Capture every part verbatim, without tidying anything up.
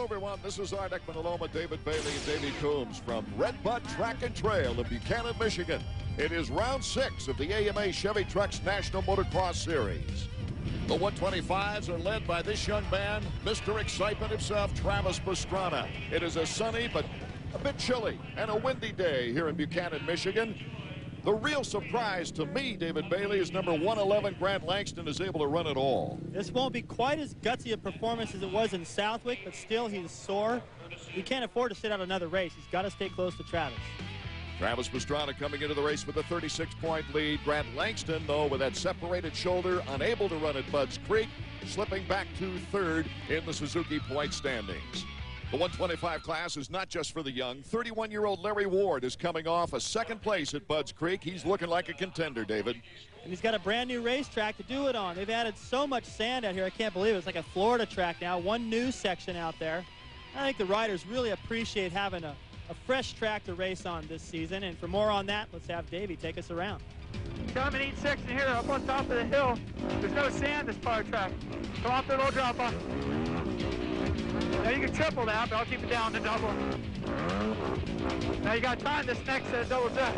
Hello, everyone. This is Art Ekman, David Bailey and Davey Coombs from Red Bud Track and Trail in Buchanan, Michigan. It is round six of the A M A Chevy Trucks National Motocross Series. The one twenty-fives are led by this young man, Mister Excitement himself, Travis Pastrana. It is a sunny but a bit chilly and a windy day here in Buchanan, Michigan. The real surprise to me, David Bailey, is number one eleven, Grant Langston, is able to run it all. This won't be quite as gutsy a performance as it was in Southwick, but still he's sore. He can't afford to sit out another race. He's got to stay close to Travis. Travis Pastrana coming into the race with a thirty-six point lead. Grant Langston, though, with that separated shoulder, unable to run at Budds Creek, slipping back to third in the Suzuki point standings. The one twenty-five class is not just for the young. thirty-one-year-old Larry Ward is coming off a second place at Budds Creek. He's looking like a contender, David. And he's got a brand new racetrack to do it on. They've added so much sand out here, I can't believe it. It's like a Florida track now, one new section out there. I think the riders really appreciate having a, a fresh track to race on this season. And for more on that, let's have Davey take us around. Come in each section here up on top of the hill. There's no sand this part of the track. Come off the little drop off. Now you can triple that, but I'll keep it down to double. Now you got time this next uh, double jet.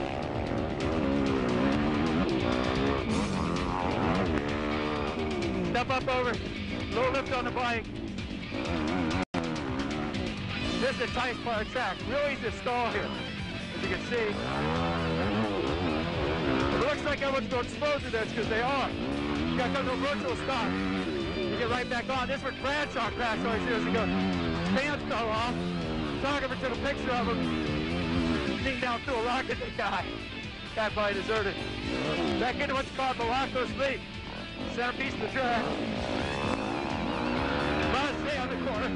Step up over, little lift on the bike. This is the tight part of the track. Real easy to stall here, as you can see. It looks like everyone's going slow through this because they are. You got to come to a virtual stop. You get right back on. This is where Bradshaw crashed always years ago. Pants fell off. Photographer took a picture of him. Sneaked down through a rock at the guy. That probably deserted. Back into what's called Malacco's Leap. Centerpiece of the track. Must stay on the corner.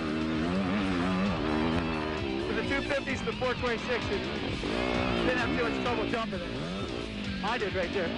For the two fifties and the four twenty-sixes, didn't have too much trouble jumping it. I did right there.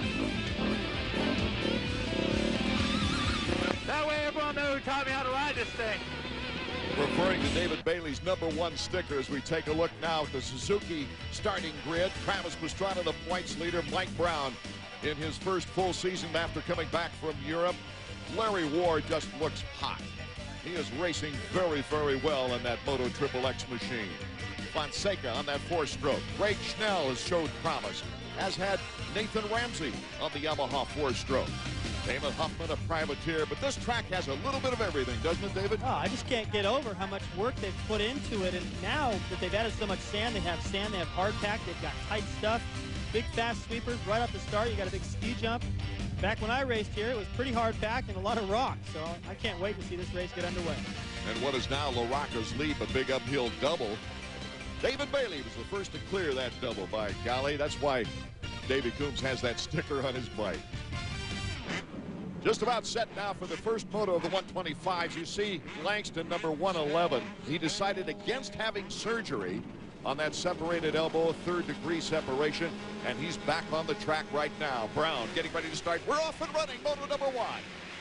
That way everyone knows who taught me how to ride this thing. Referring to David Bailey's number one sticker as we take a look now at the Suzuki starting grid. Travis Pastrana, the points leader. Mike Brown in his first full season after coming back from Europe. Larry Ward just looks hot. He is racing very, very well in that Moto Triple X machine. Fonseca on that four-stroke. Greg Schnell has showed promise, as had Nathan Ramsey on the Yamaha four-stroke. Damon Huffman, a privateer, but this track has a little bit of everything, doesn't it, David? Oh, I just can't get over how much work they've put into it, and now that they've added so much sand, they have sand, they have hard pack, they've got tight stuff, big fast sweepers right off the start. You got a big ski jump. Back when I raced here, it was pretty hard packed and a lot of rock, so I can't wait to see this race get underway. And what is now LaRocca's Leap, a big uphill double. David Bailey was the first to clear that double, by golly. That's why Davey Coombs has that sticker on his bike. Just about set now for the first moto of the one twenty-fives. You see Langston, number one eleven. He decided against having surgery on that separated elbow, third degree separation, and he's back on the track right now. Brown getting ready to start. We're off and running, moto number one.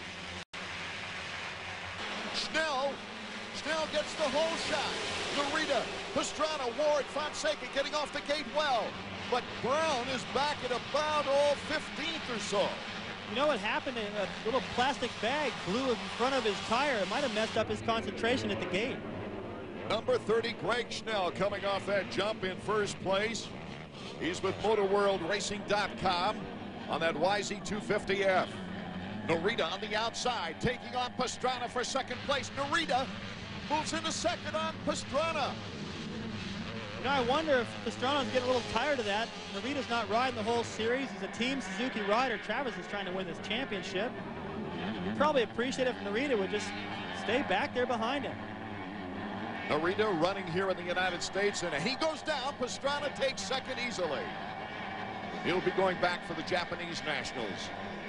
Schnell, Schnell gets the whole shot. Narita, Pastrana, Ward, Fonseca getting off the gate well. But Brown is back at about all fifteenth or so. You know what happened? A little plastic bag blew in front of his tire. It might have messed up his concentration at the gate. Number thirty, Greg Schnell, coming off that jump in first place. He's with Motor World Racing dot com on that Y Z two fifty F. Narita on the outside, taking on Pastrana for second place. Narita moves into second on Pastrana. You know, I wonder if Pastrana's getting a little tired of that. Narita's not riding the whole series. He's a Team Suzuki rider. Travis is trying to win this championship. He'd probably appreciate if Narita would just stay back there behind him. Narita running here in the United States, and he goes down. Pastrana takes second easily. He'll be going back for the Japanese Nationals.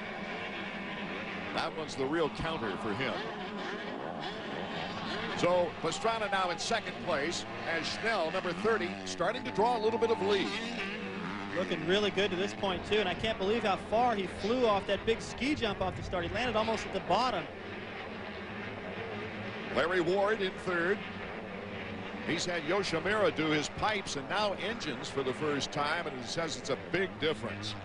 That one's the real counter for him. So Pastrana now in second place, as Schnell, number thirty, starting to draw a little bit of lead. Looking really good to this point, too, and I can't believe how far he flew off that big ski jump off the start. He landed almost at the bottom. Larry Ward in third. He's had Yoshimura do his pipes and now engines for the first time, and he says it's a big difference.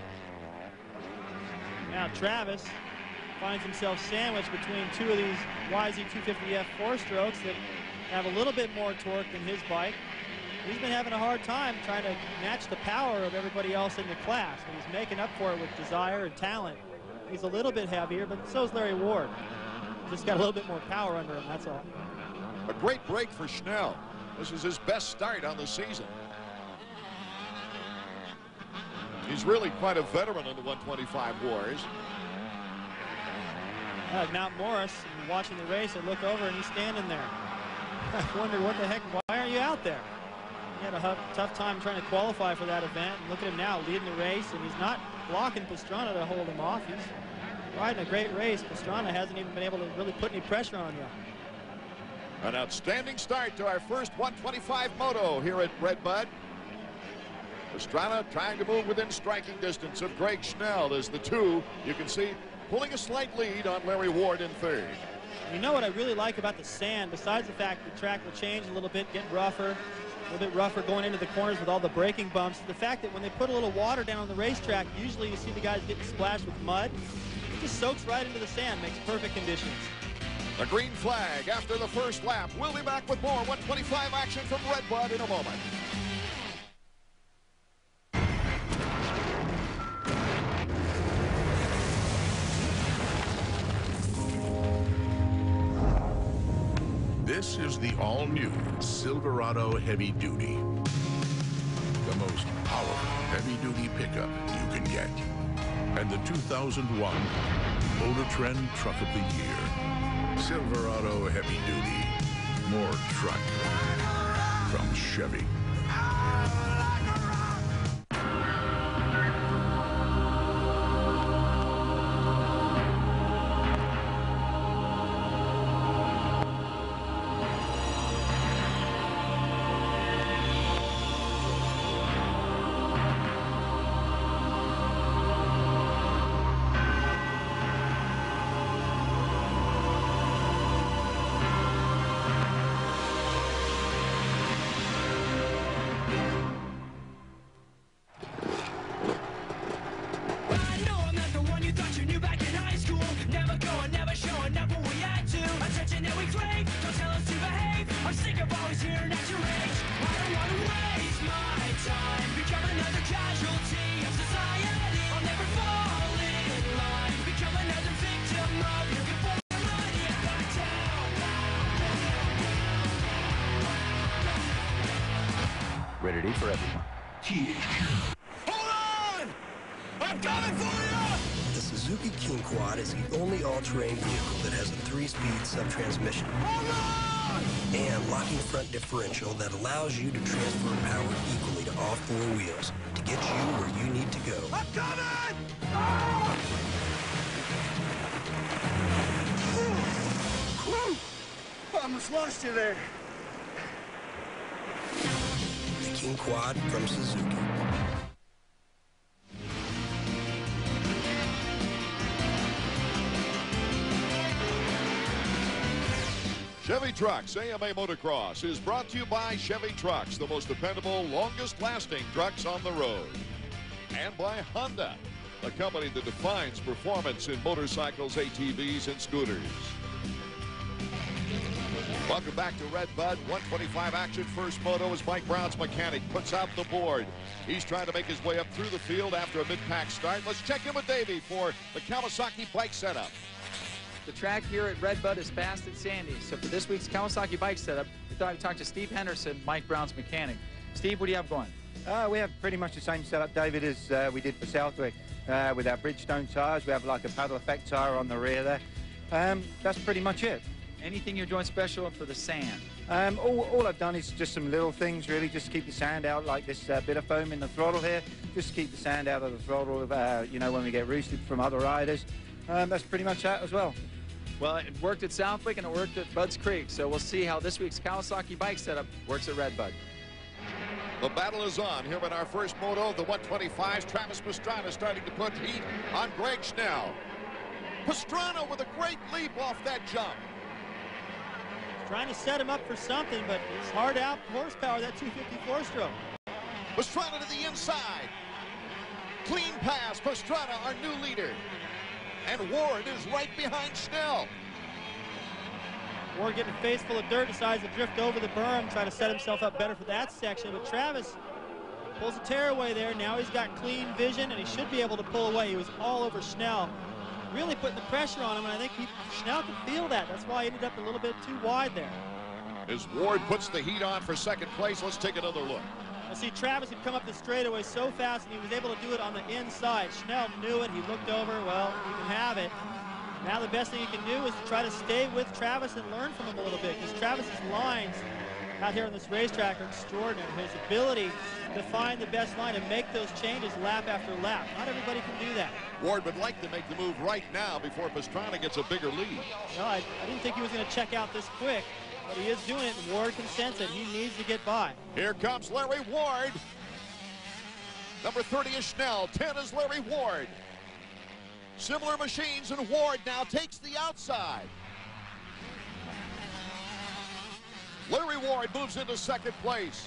Now Travis finds himself sandwiched between two of these Y Z two fifty F four strokes that have a little bit more torque than his bike. He's been having a hard time trying to match the power of everybody else in the class, and he's making up for it with desire and talent. He's a little bit heavier, but so is Larry Ward. Just got a little bit more power under him, that's all. A great break for Schnell. This is his best start on the season. He's really quite a veteran in the one twenty-five wars. Uh, Mount Morris, watching the race, I look over and he's standing there. I wonder what the heck, why aren't you out there? He had a tough time trying to qualify for that event. And look at him now, leading the race, and he's not blocking Pastrana to hold him off. He's riding a great race. Pastrana hasn't even been able to really put any pressure on yet. An outstanding start to our first one twenty-five moto here at Redbud. Pastrana trying to move within striking distance of Greg Schnell as the two, you can see, pulling a slight lead on Larry Ward in third. You know what I really like about the sand, besides the fact the track will change a little bit, get rougher, a little bit rougher going into the corners with all the braking bumps, the fact that when they put a little water down on the racetrack, usually you see the guys getting splashed with mud. It just soaks right into the sand, makes perfect conditions. The green flag after the first lap. We'll be back with more one twenty-five action from Redbud in a moment. This is the all-new Silverado Heavy Duty. The most powerful heavy-duty pickup you can get. And the two thousand one Motor Trend Truck of the Year. Silverado Heavy Duty. More truck from Chevy. Ready for everyone. Hold on! I'm coming for you! The Suzuki King Quad is the only all-terrain vehicle that has a three-speed sub-transmission and locking front differential that allows you to transfer power equally to all four wheels to get you where you need to go. I'm coming! Ah! I almost lost you there. The King Quad from Suzuki. Chevy Trucks A M A Motocross is brought to you by Chevy Trucks, the most dependable, longest-lasting trucks on the road. And by Honda, a company that defines performance in motorcycles, A T Vs, and scooters. Welcome back to Redbud. one twenty-five action. First moto as Mike Brown's mechanic puts out the board. He's trying to make his way up through the field after a mid-pack start. Let's check in with Davey for the Kawasaki bike setup. The track here at Redbud is fast and sandy, so for this week's Kawasaki bike setup, we thought we'd talk to Steve Henderson, Mike Brown's mechanic. Steve, what do you have going? Uh, we have pretty much the same setup, David, as uh, we did for Southwick. Uh, with our Bridgestone tyres, we have like a paddle effect tyre on the rear there. Um, that's pretty much it. Anything you're doing special for the sand? Um, all, all I've done is just some little things, really, just to keep the sand out, like this uh, bit of foam in the throttle here, just to keep the sand out of the throttle, uh, you know, when we get roosted from other riders. Um, that's pretty much that as well. Well, it worked at Southwick and it worked at Budds Creek, so we'll see how this week's Kawasaki bike setup works at Redbud. The battle is on here in our first moto, the one twenty-fives. Travis Pastrana starting to put heat on Greg Schnell. Pastrana with a great leap off that jump. Trying to set him up for something, but it's hard out horsepower, that two fifty-four stroke. Pastrana to the inside. Clean pass, Pastrana, our new leader. And Ward is right behind Schnell. Ward getting a face full of dirt, decides to drift over the berm, try to set himself up better for that section. But Travis pulls a tearaway there. Now he's got clean vision, and he should be able to pull away. He was all over Schnell, really putting the pressure on him, and I think he, Schnell could feel that. That's why he ended up a little bit too wide there. As Ward puts the heat on for second place, let's take another look. I see Travis had come up the straightaway so fast, and he was able to do it on the inside. Schnell knew it. He looked over. Well, he can have it. Now the best thing he can do is to try to stay with Travis and learn from him a little bit, because Travis's lines out here on this racetrack are extraordinary. His ability to find the best line and make those changes lap after lap. Not everybody can do that. Ward would like to make the move right now before Pastrana gets a bigger lead. No, I, I didn't think he was going to check out this quick, but he is doing it, and Ward can sense it. He needs to get by. Here comes Larry Ward. Number thirty is Schnell. ten is Larry Ward. Similar machines, and Ward now takes the outside. Larry Ward moves into second place.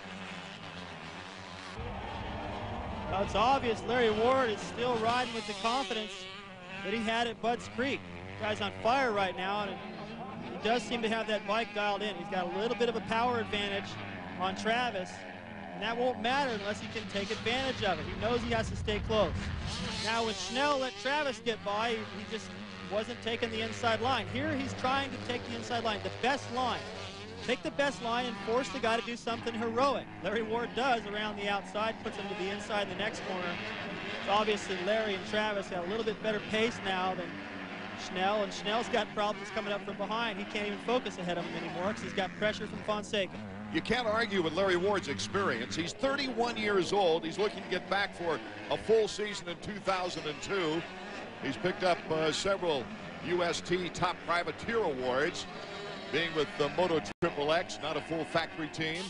Well, it's obvious Larry Ward is still riding with the confidence that he had at Budds Creek. The guy's on fire right now, and he does seem to have that bike dialed in. He's got a little bit of a power advantage on Travis, and that won't matter unless he can take advantage of it. He knows he has to stay close. Now, when Schnell let Travis get by, he, he just wasn't taking the inside line. Here, he's trying to take the inside line, the best line. Take the best line and force the guy to do something heroic. Larry Ward does around the outside, puts him to the inside in the next corner. It's obvious that Larry and Travis got a little bit better pace now than Schnell, and Schnell's got problems coming up from behind. He can't even focus ahead of him anymore because he's got pressure from Fonseca. You can't argue with Larry Ward's experience. He's thirty-one years old. He's looking to get back for a full season in two thousand two. He's picked up uh, several U S T Top Privateer awards, being with the Moto Triple X, not a full factory team.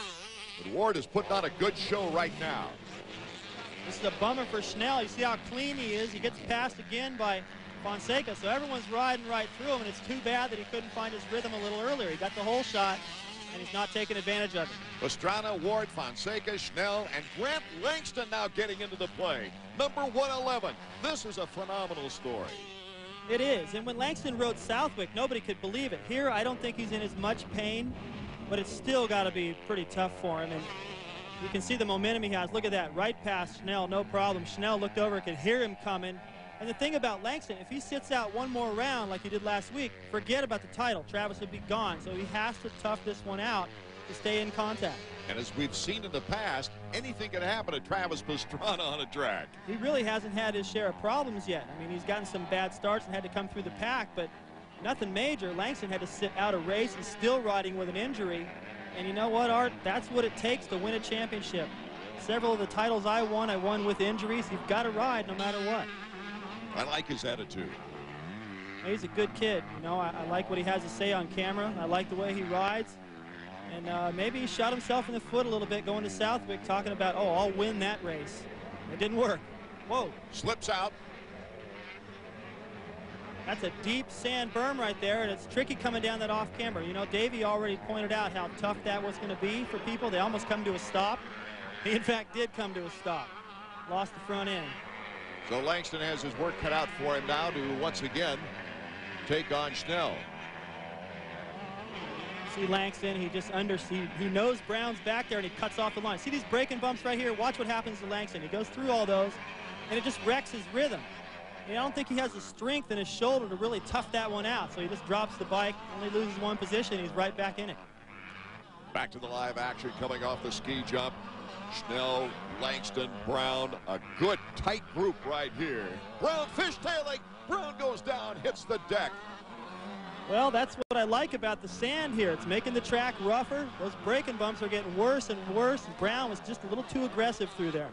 But Ward is putting on a good show right now. This is a bummer for Schnell. You see how clean he is. He gets passed again by Fonseca, so everyone's riding right through him, and it's too bad that he couldn't find his rhythm a little earlier. He got the whole shot, and he's not taking advantage of it. Pastrana, Ward, Fonseca, Schnell, and Grant Langston now getting into the play. Number one eleven. This is a phenomenal story. It is, and when Langston rode Southwick, nobody could believe it. Here, I don't think he's in as much pain, but it's still got to be pretty tough for him. And you can see the momentum he has. Look at that, right past Schnell, no problem. Schnell looked over, could hear him coming. And the thing about Langston, if he sits out one more round like he did last week, forget about the title. Travis would be gone, so he has to tough this one out to stay in contact. And as we've seen in the past, anything can happen to Travis Pastrana on a track. He really hasn't had his share of problems yet. I mean, he's gotten some bad starts and had to come through the pack, but nothing major. Langston had to sit out a race and still riding with an injury. And you know what, Art? That's what it takes to win a championship. Several of the titles I won, I won with injuries. You've got to ride no matter what. I like his attitude. He's a good kid. You know, I, I like what he has to say on camera. I like the way he rides. And uh, maybe he shot himself in the foot a little bit going to Southwick, talking about, oh, I'll win that race. It didn't work. Whoa. Slips out. That's a deep sand berm right there, and it's tricky coming down that off camber. You know, Davey already pointed out how tough that was going to be for people. They almost come to a stop. He, in fact, did come to a stop. Lost the front end. So Langston has his work cut out for him now to once again take on Schnell. See Langston, he just under, he, he knows Brown's back there, and he cuts off the line. See these braking bumps right here? Watch what happens to Langston. He goes through all those, and it just wrecks his rhythm. And I don't think he has the strength in his shoulder to really tough that one out, so he just drops the bike, only loses one position, he's right back in it. Back to the live action coming off the ski jump. Schnell, Langston, Brown, a good tight group right here. Brown fishtailing, Brown goes down, hits the deck. Well, that's what I like about the sand here. It's making the track rougher. Those braking bumps are getting worse and worse. Brown was just a little too aggressive through there.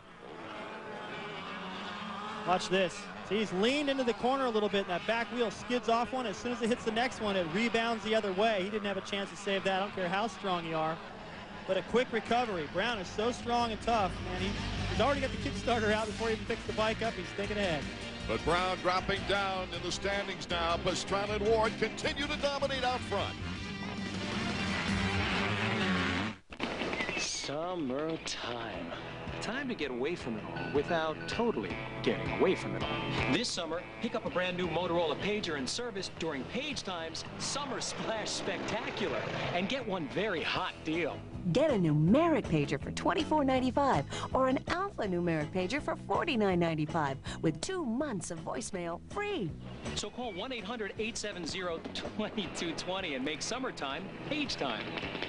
Watch this. See, he's leaned into the corner a little bit, and that back wheel skids off one. As soon as it hits the next one, it rebounds the other way. He didn't have a chance to save that. I don't care how strong you are. But a quick recovery. Brown is so strong and tough, man. He, he's already got the Kickstarter out before he even picks the bike up. He's thinking ahead. But Brown dropping down in the standings now. Pastrana and Ward continue to dominate out front. Summertime. Time to get away from it all without totally getting away from it all. This summer, pick up a brand new Motorola pager and service during Page Time's Summer Splash Spectacular and get one very hot deal. Get a numeric pager for twenty-four ninety-five or an alphanumeric pager for forty-nine ninety-five with two months of voicemail free. So call one eight hundred, eight seven zero, two two two zero and make summertime Page Time.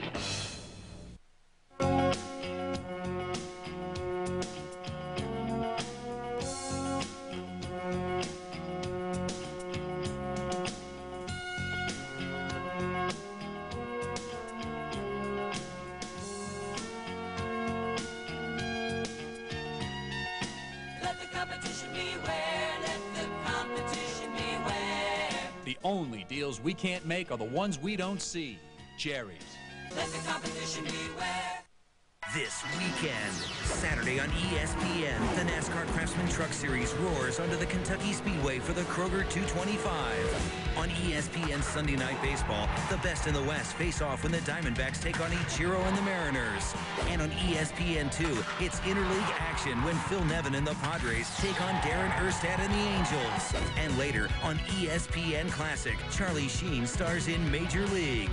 The only deals we can't make are the ones we don't see. Jerry's. Let the competition beware. This weekend, Saturday on E S P N, the NASCAR Craftsman Truck Series roars onto the Kentucky Speedway for the Kroger two twenty-five. On E S P N Sunday Night Baseball, the best in the West face off when the Diamondbacks take on Ichiro and the Mariners. And on E S P N two, it's interleague action when Phil Nevin and the Padres take on Darren Erstad and the Angels. And later, on E S P N Classic, Charlie Sheen stars in Major League.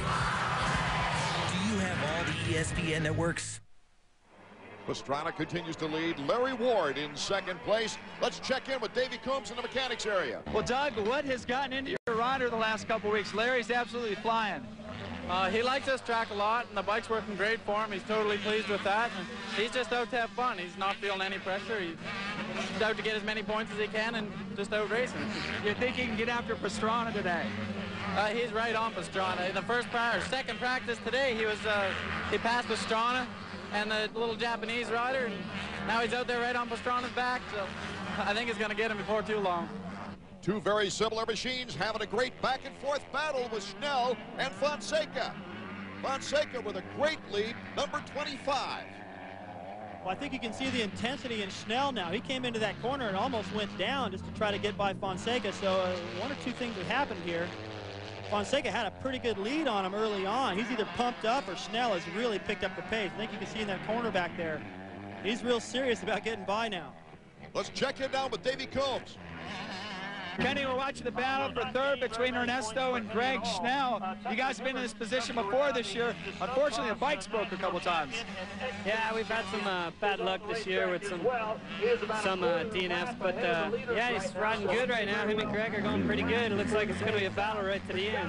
Do you have all the E S P N networks? Pastrana continues to lead. Larry Ward in second place. Let's check in with Davey Combs in the mechanics area. Well, Doug, what has gotten into your rider the last couple weeks? Larry's absolutely flying. Uh, he likes this track a lot, and the bike's working great for him. He's totally pleased with that. And he's just out to have fun. He's not feeling any pressure. He's out to get as many points as he can and just out racing. You think he can get after Pastrana today? Uh, he's right on Pastrana. In the first pra or second practice today, he was uh, he passed Pastrana and the little Japanese rider, and now he's out there right on Pastrana's back. So I think it's going to get him before too long. Two very similar machines having a great back-and-forth battle with Schnell and Fonseca. Fonseca with a great lead, number twenty-five. Well, I think you can see the intensity in Schnell now. He came into that corner and almost went down just to try to get by Fonseca. So uh, one or two things have happened here. Fonseca had a pretty good lead on him early on. He's either pumped up or Schnell has really picked up the pace. I think you can see in that corner back there. He's real serious about getting by now. Let's check in now with Davey Combs. Kenny, we're watching the battle for third between Ernesto and Greg Schnell. You guys have been in this position before this year. Unfortunately, the bikes broke a couple times. Yeah, we've had some uh, bad luck this year with some some uh, D N Fs, but uh, yeah, he's riding good right now. Him and Greg are going pretty good. It looks like it's going to be a battle right to the end.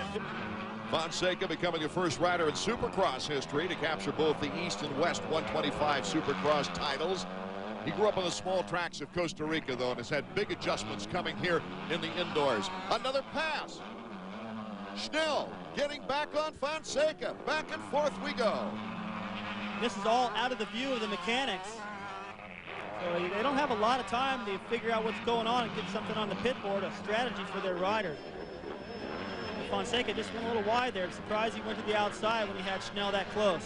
Fonseca becoming the first rider in Supercross history to capture both the East and West one twenty-five Supercross titles. He grew up on the small tracks of Costa Rica, though, and has had big adjustments coming here in the indoors. Another pass. Schnell getting back on Fonseca. Back and forth we go. This is all out of the view of the mechanics. So they don't have a lot of time to figure out what's going on and get something on the pit board, a strategy for their riders. Fonseca just went a little wide there. I'm surprised he went to the outside when he had Schnell that close.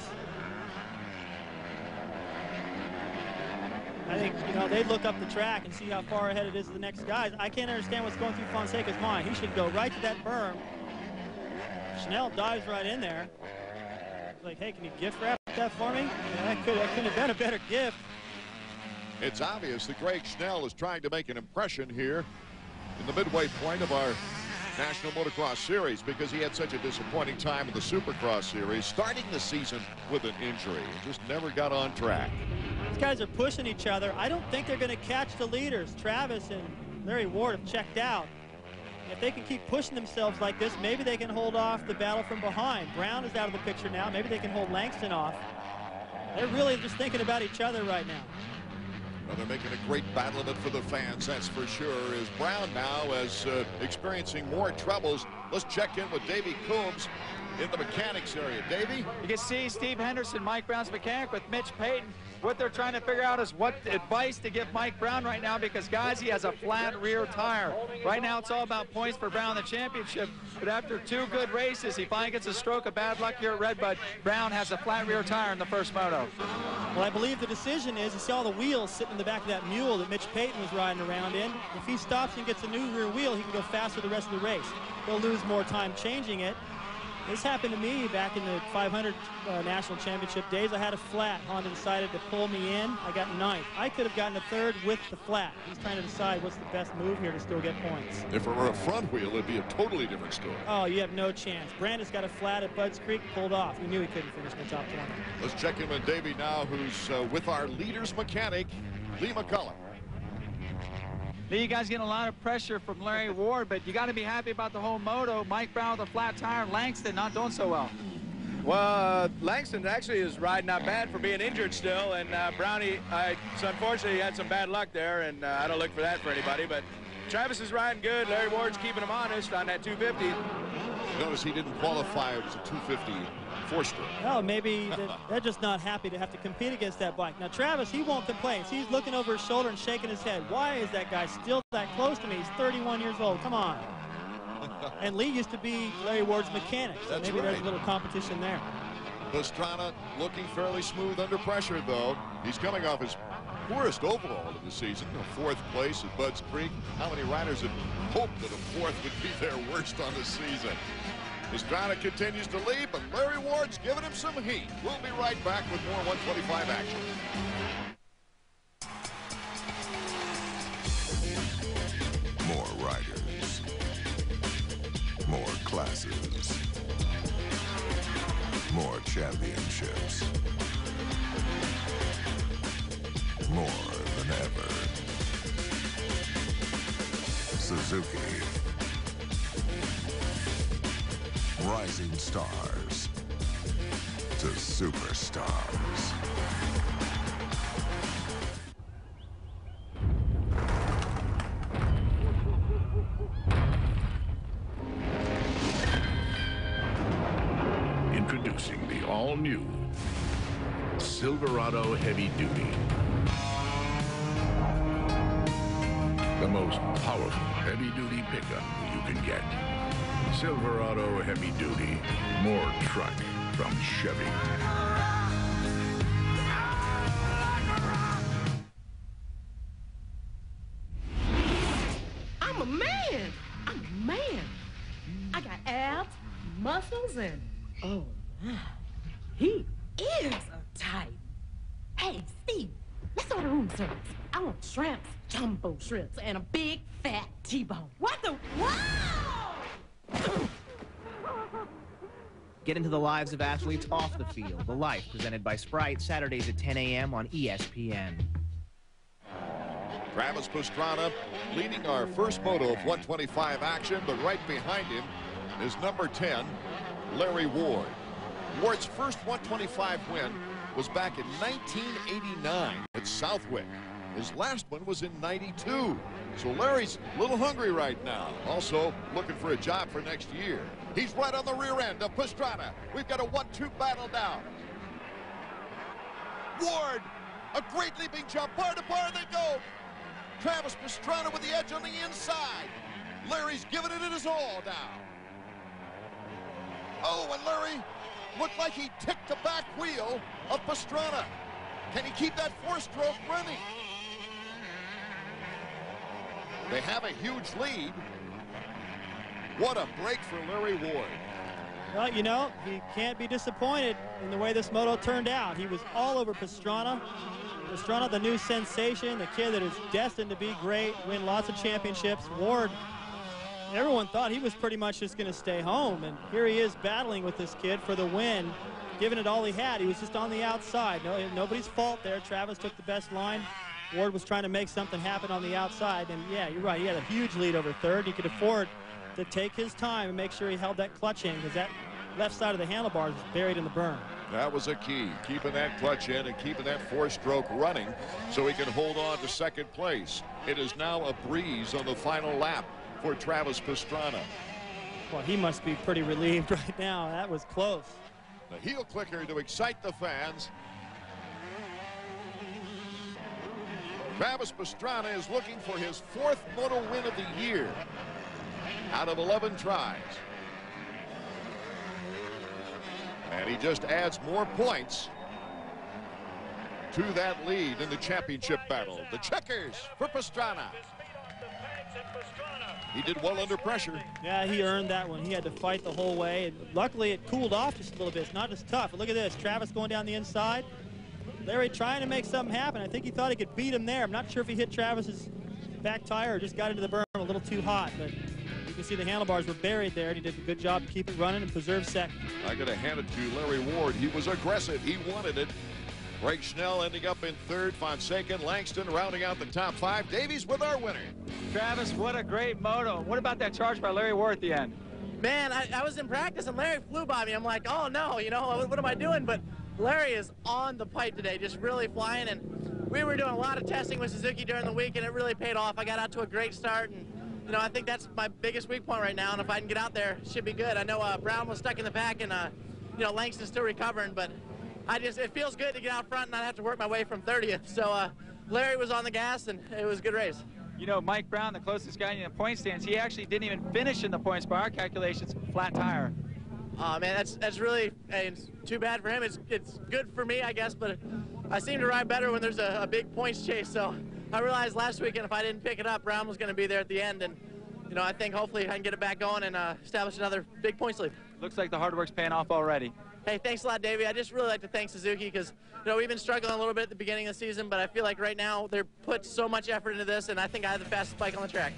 I think, you know, they'd look up the track and see how far ahead it is of the next guys. I can't understand what's going through Fonseca's mind. He should go right to that berm. Schnell dives right in there. Like, hey, can you gift wrap that for me? Yeah, that could, that couldn't have been a better gift. It's obvious that Greg Schnell is trying to make an impression here in the midway point of our National Motocross Series, because he had such a disappointing time in the Supercross Series, starting the season with an injury and just never got on track. These guys are pushing each other. I don't think they're going to catch the leaders. Travis and Larry Ward have checked out. If they can keep pushing themselves like this, maybe they can hold off the battle from behind. Brown is out of the picture now. Maybe they can hold Langston off. They're really just thinking about each other right now. Well, they're making a great battle of it for the fans, that's for sure. Is Brown now as uh, experiencing more troubles. Let's check in with Davey Combs in the mechanics area. Davey? You can see Steve Henderson, Mike Brown's mechanic, with Mitch Payton. What they're trying to figure out is what advice to give Mike Brown right now, because, guys, he has a flat rear tire. Right now it's all about points for Brown in the championship, but after two good races, he finally gets a stroke of bad luck here at Redbud. Brown has a flat rear tire in the first moto. Well, I believe the decision is, you see all the wheels sitting in the back of that mule that Mitch Payton was riding around in. If he stops and gets a new rear wheel, he can go faster the rest of the race. He'll lose more time changing it. This happened to me back in the five hundred uh, national championship days. I had a flat. Honda decided to pull me in. I got ninth. I could have gotten a third with the flat. He's trying to decide what's the best move here to still get points. If it were a front wheel, it'd be a totally different story. Oh, you have no chance. Brandis got a flat at Budds Creek, pulled off. He knew he couldn't finish in the top twenty. Let's check in with Davey now, who's uh, with our leaders mechanic, Lee McCullough. Lee, you guys getting a lot of pressure from Larry Ward, but you got to be happy about the whole moto. Mike Brown with a flat tire, Langston not doing so well. Well, uh, Langston actually is riding not bad for being injured still, and uh, Brownie, uh, so unfortunately, he had some bad luck there, and uh, I don't look for that for anybody, but Travis is riding good. Larry Ward's keeping him honest on that two fifty. Notice he didn't qualify. It was a two fifty four-stroke. No, maybe they're, they're just not happy to have to compete against that bike. Now, Travis, he won't complain. He's looking over his shoulder and shaking his head. Why is that guy still that close to me? He's thirty-one years old. Come on. And Lee used to be Larry Ward's mechanic, so That's maybe right. there's a little competition there. Pastrana looking fairly smooth under pressure, though. He's coming off his poorest overall of the season, a fourth place at Budds Creek. How many riders had hoped that a fourth would be their worst on the season? Pastrana continues to lead, but Larry Ward's giving him some heat. We'll be right back with more one twenty-five action. More riders. More classes. More championships. More than ever. Suzuki. Rising stars to superstars. Introducing the all-new Silverado Heavy Duty. The most powerful heavy-duty pickup you can get. Silverado Heavy Duty. More truck from Chevy. I'm a man. I'm a man. I got abs, muscles, and oh my, he is a type. Hey, Steve, let's order room service. I want shrimps, jumbo shrimps, and a big fat T-bone. What the? Wow! Get into the lives of athletes off the field. The Life, presented by Sprite, Saturdays at ten A M on E S P N. Travis Pastrana leading our first moto of one twenty-five action, but right behind him is number ten, Larry Ward. Ward's first one twenty-five win was back in nineteen eighty-nine at Southwick. His last one was in ninety-two. So Larry's a little hungry right now. Also looking for a job for next year. He's right on the rear end of Pastrana. We've got a one two battle now. Ward, a great leaping jump. Bar to bar they go. Travis Pastrana with the edge on the inside. Larry's giving it his all now. Oh, and Larry looked like he ticked the back wheel of Pastrana. Can he keep that four-stroke running? They have a huge lead. What a break for Larry Ward. Well, you know, he can't be disappointed in the way this moto turned out. He was all over Pastrana. Pastrana, the new sensation, the kid that is destined to be great, win lots of championships. Ward, everyone thought he was pretty much just going to stay home, and here he is battling with this kid for the win, giving it all he had. He was just on the outside. No, nobody's fault there. Travis took the best line. Ward was trying to make something happen on the outside, and yeah, you're right. He had a huge lead over third. He could afford to take his time and make sure he held that clutch in, because that left side of the handlebars is buried in the berm. That was a key, keeping that clutch in and keeping that four-stroke running so he can hold on to second place. It is now a breeze on the final lap for Travis Pastrana. Well, he must be pretty relieved right now. That was close. The heel clicker to excite the fans. Travis Pastrana is looking for his fourth moto win of the year out of eleven tries. And he just adds more points to that lead in the championship battle. The checkers for Pastrana. He did well under pressure. Yeah, he earned that one. He had to fight the whole way. And luckily, it cooled off just a little bit. It's not as tough. But look at this. Travis going down the inside. Larry trying to make something happen. I think he thought he could beat him there. I'm not sure if he hit Travis's back tire or just got into the berm a little too hot. But you can see the handlebars were buried there, and he did a good job to keep it running and preserve second. I got to hand it to Larry Ward. He was aggressive. He wanted it. Greg Schnell ending up in third. Fonseca and Langston rounding out the top five. Davies with our winner. Travis, what a great moto. What about that charge by Larry Ward at the end? Man, I, I was in practice and Larry flew by me. I'm like, oh no, you know, what, what am I doing? But Larry is on the pipe today, just really flying. And we were doing a lot of testing with Suzuki during the week, and it really paid off. I got out to a great start, and you know, I think that's my biggest weak point right now. And if I can get out there, it should be good. I know uh, Brown was stuck in the back, and uh, you know, Langston's still recovering, but I just, it feels good to get out front and not have to work my way from thirtieth. So uh, Larry was on the gas, and it was a good race. You know, Mike Brown, the closest guy in the point stands, he actually didn't even finish in the points by our calculations, flat tire. Oh, man, that's that's really hey, it's too bad for him. It's, it's good for me, I guess, but I seem to ride better when there's a, a big points chase. So I realized last weekend if I didn't pick it up, Brown was going to be there at the end. And, you know, I think hopefully I can get it back going and uh, establish another big points lead. Looks like the hard work's paying off already. Hey, thanks a lot, Davey. I just really like to thank Suzuki because, you know, we've been struggling a little bit at the beginning of the season, but I feel like right now they're put so much effort into this, and I think I have the fastest bike on the track.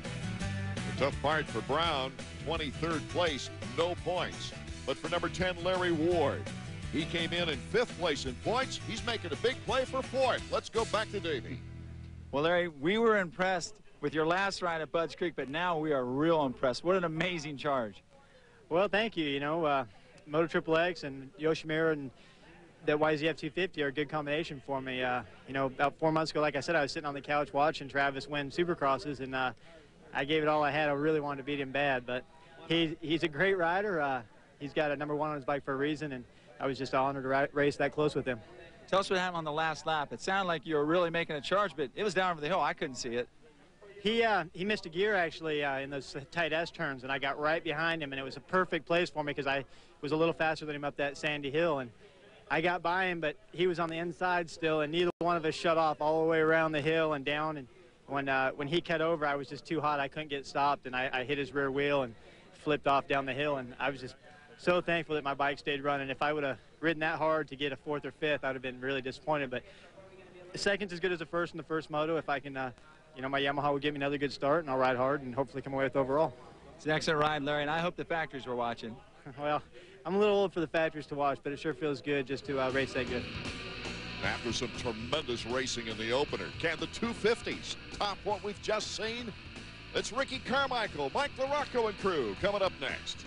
The tough part for Brown, twenty-third place, no points. But for number ten, Larry Ward, he came in in fifth place in points. He's making a big play for fourth. Let's go back to Davey. Well, Larry, we were impressed with your last ride at Budds Creek, but now we are real impressed. What an amazing charge. Well, thank you. You know, uh, Moto Triple X and Yoshimura and that Y Z F two fifty are a good combination for me. Uh, you know, about four months ago, like I said, I was sitting on the couch watching Travis win Supercrosses, and uh, I gave it all I had. I really wanted to beat him bad, but he, he's a great rider. Uh, he's got a number one on his bike for a reason, and I was just honored to race that close with him. Tell us what happened on the last lap. It sounded like you were really making a charge, but it was down over the hill. I couldn't see it. He uh, he missed a gear, actually, uh, in those tight S turns, and I got right behind him, and it was a perfect place for me because I was a little faster than him up that sandy hill, and I got by him, but he was on the inside still, and neither one of us shut off all the way around the hill and down, and when uh, when he cut over, I was just too hot. I couldn't get stopped, and I, I hit his rear wheel and flipped off down the hill, and I was just so thankful that my bike stayed running. If I would have ridden that hard to get a fourth or fifth, I would have been really disappointed, but the second's as good as the first in the first moto. If I can, uh, you know, my Yamaha will give me another good start, and I'll ride hard and hopefully come away with overall. It's an excellent ride, Larry, and I hope the factories were watching. Well, I'm a little old for the factories to watch, but it sure feels good just to uh, race that good. After some tremendous racing in the opener, can the two fifties top what we've just seen? It's Ricky Carmichael, Mike LaRocco and crew coming up next.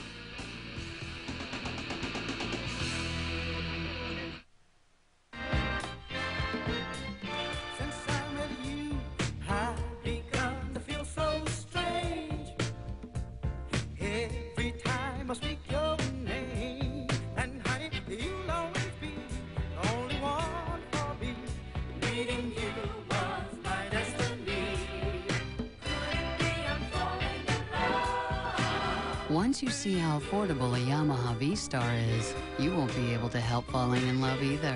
Once you see how affordable a Yamaha V-Star is, you won't be able to help falling in love either.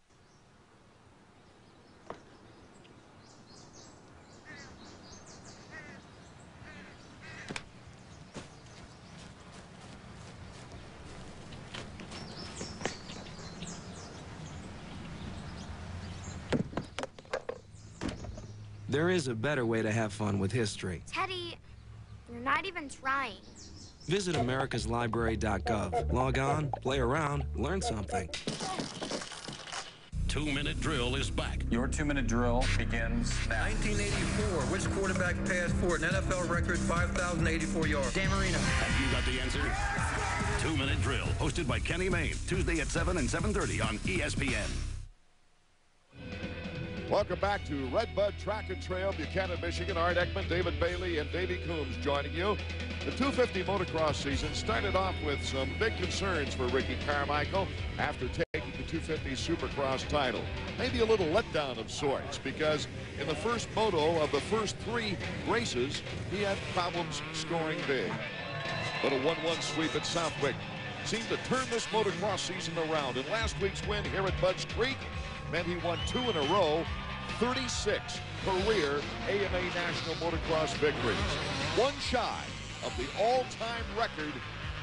There is a better way to have fun with history. Teddy, you're not even trying. Visit americas library dot gov. Log on, play around, learn something. Two-minute drill is back. Your two-minute drill begins now. nineteen eighty-four, which quarterback passed for an N F L record five thousand eighty-four yards? Dan Marino. Have you got the answer? Two-minute drill, hosted by Kenny Mayne, Tuesday at seven and seven thirty on E S P N. Welcome back to Redbud Track and Trail, Buchanan, Michigan. Art Ekman, David Bailey, and Davey Coombs joining you. The two fifty motocross season started off with some big concerns for Ricky Carmichael after taking the two fifty Supercross title. Maybe a little letdown of sorts because in the first moto of the first three races, he had problems scoring big. But a one one sweep at Southwick seemed to turn this motocross season around. And last week's win here at Budds Creek meant he won two in a row, thirty-six career A M A National Motocross victories. One shy of the all-time record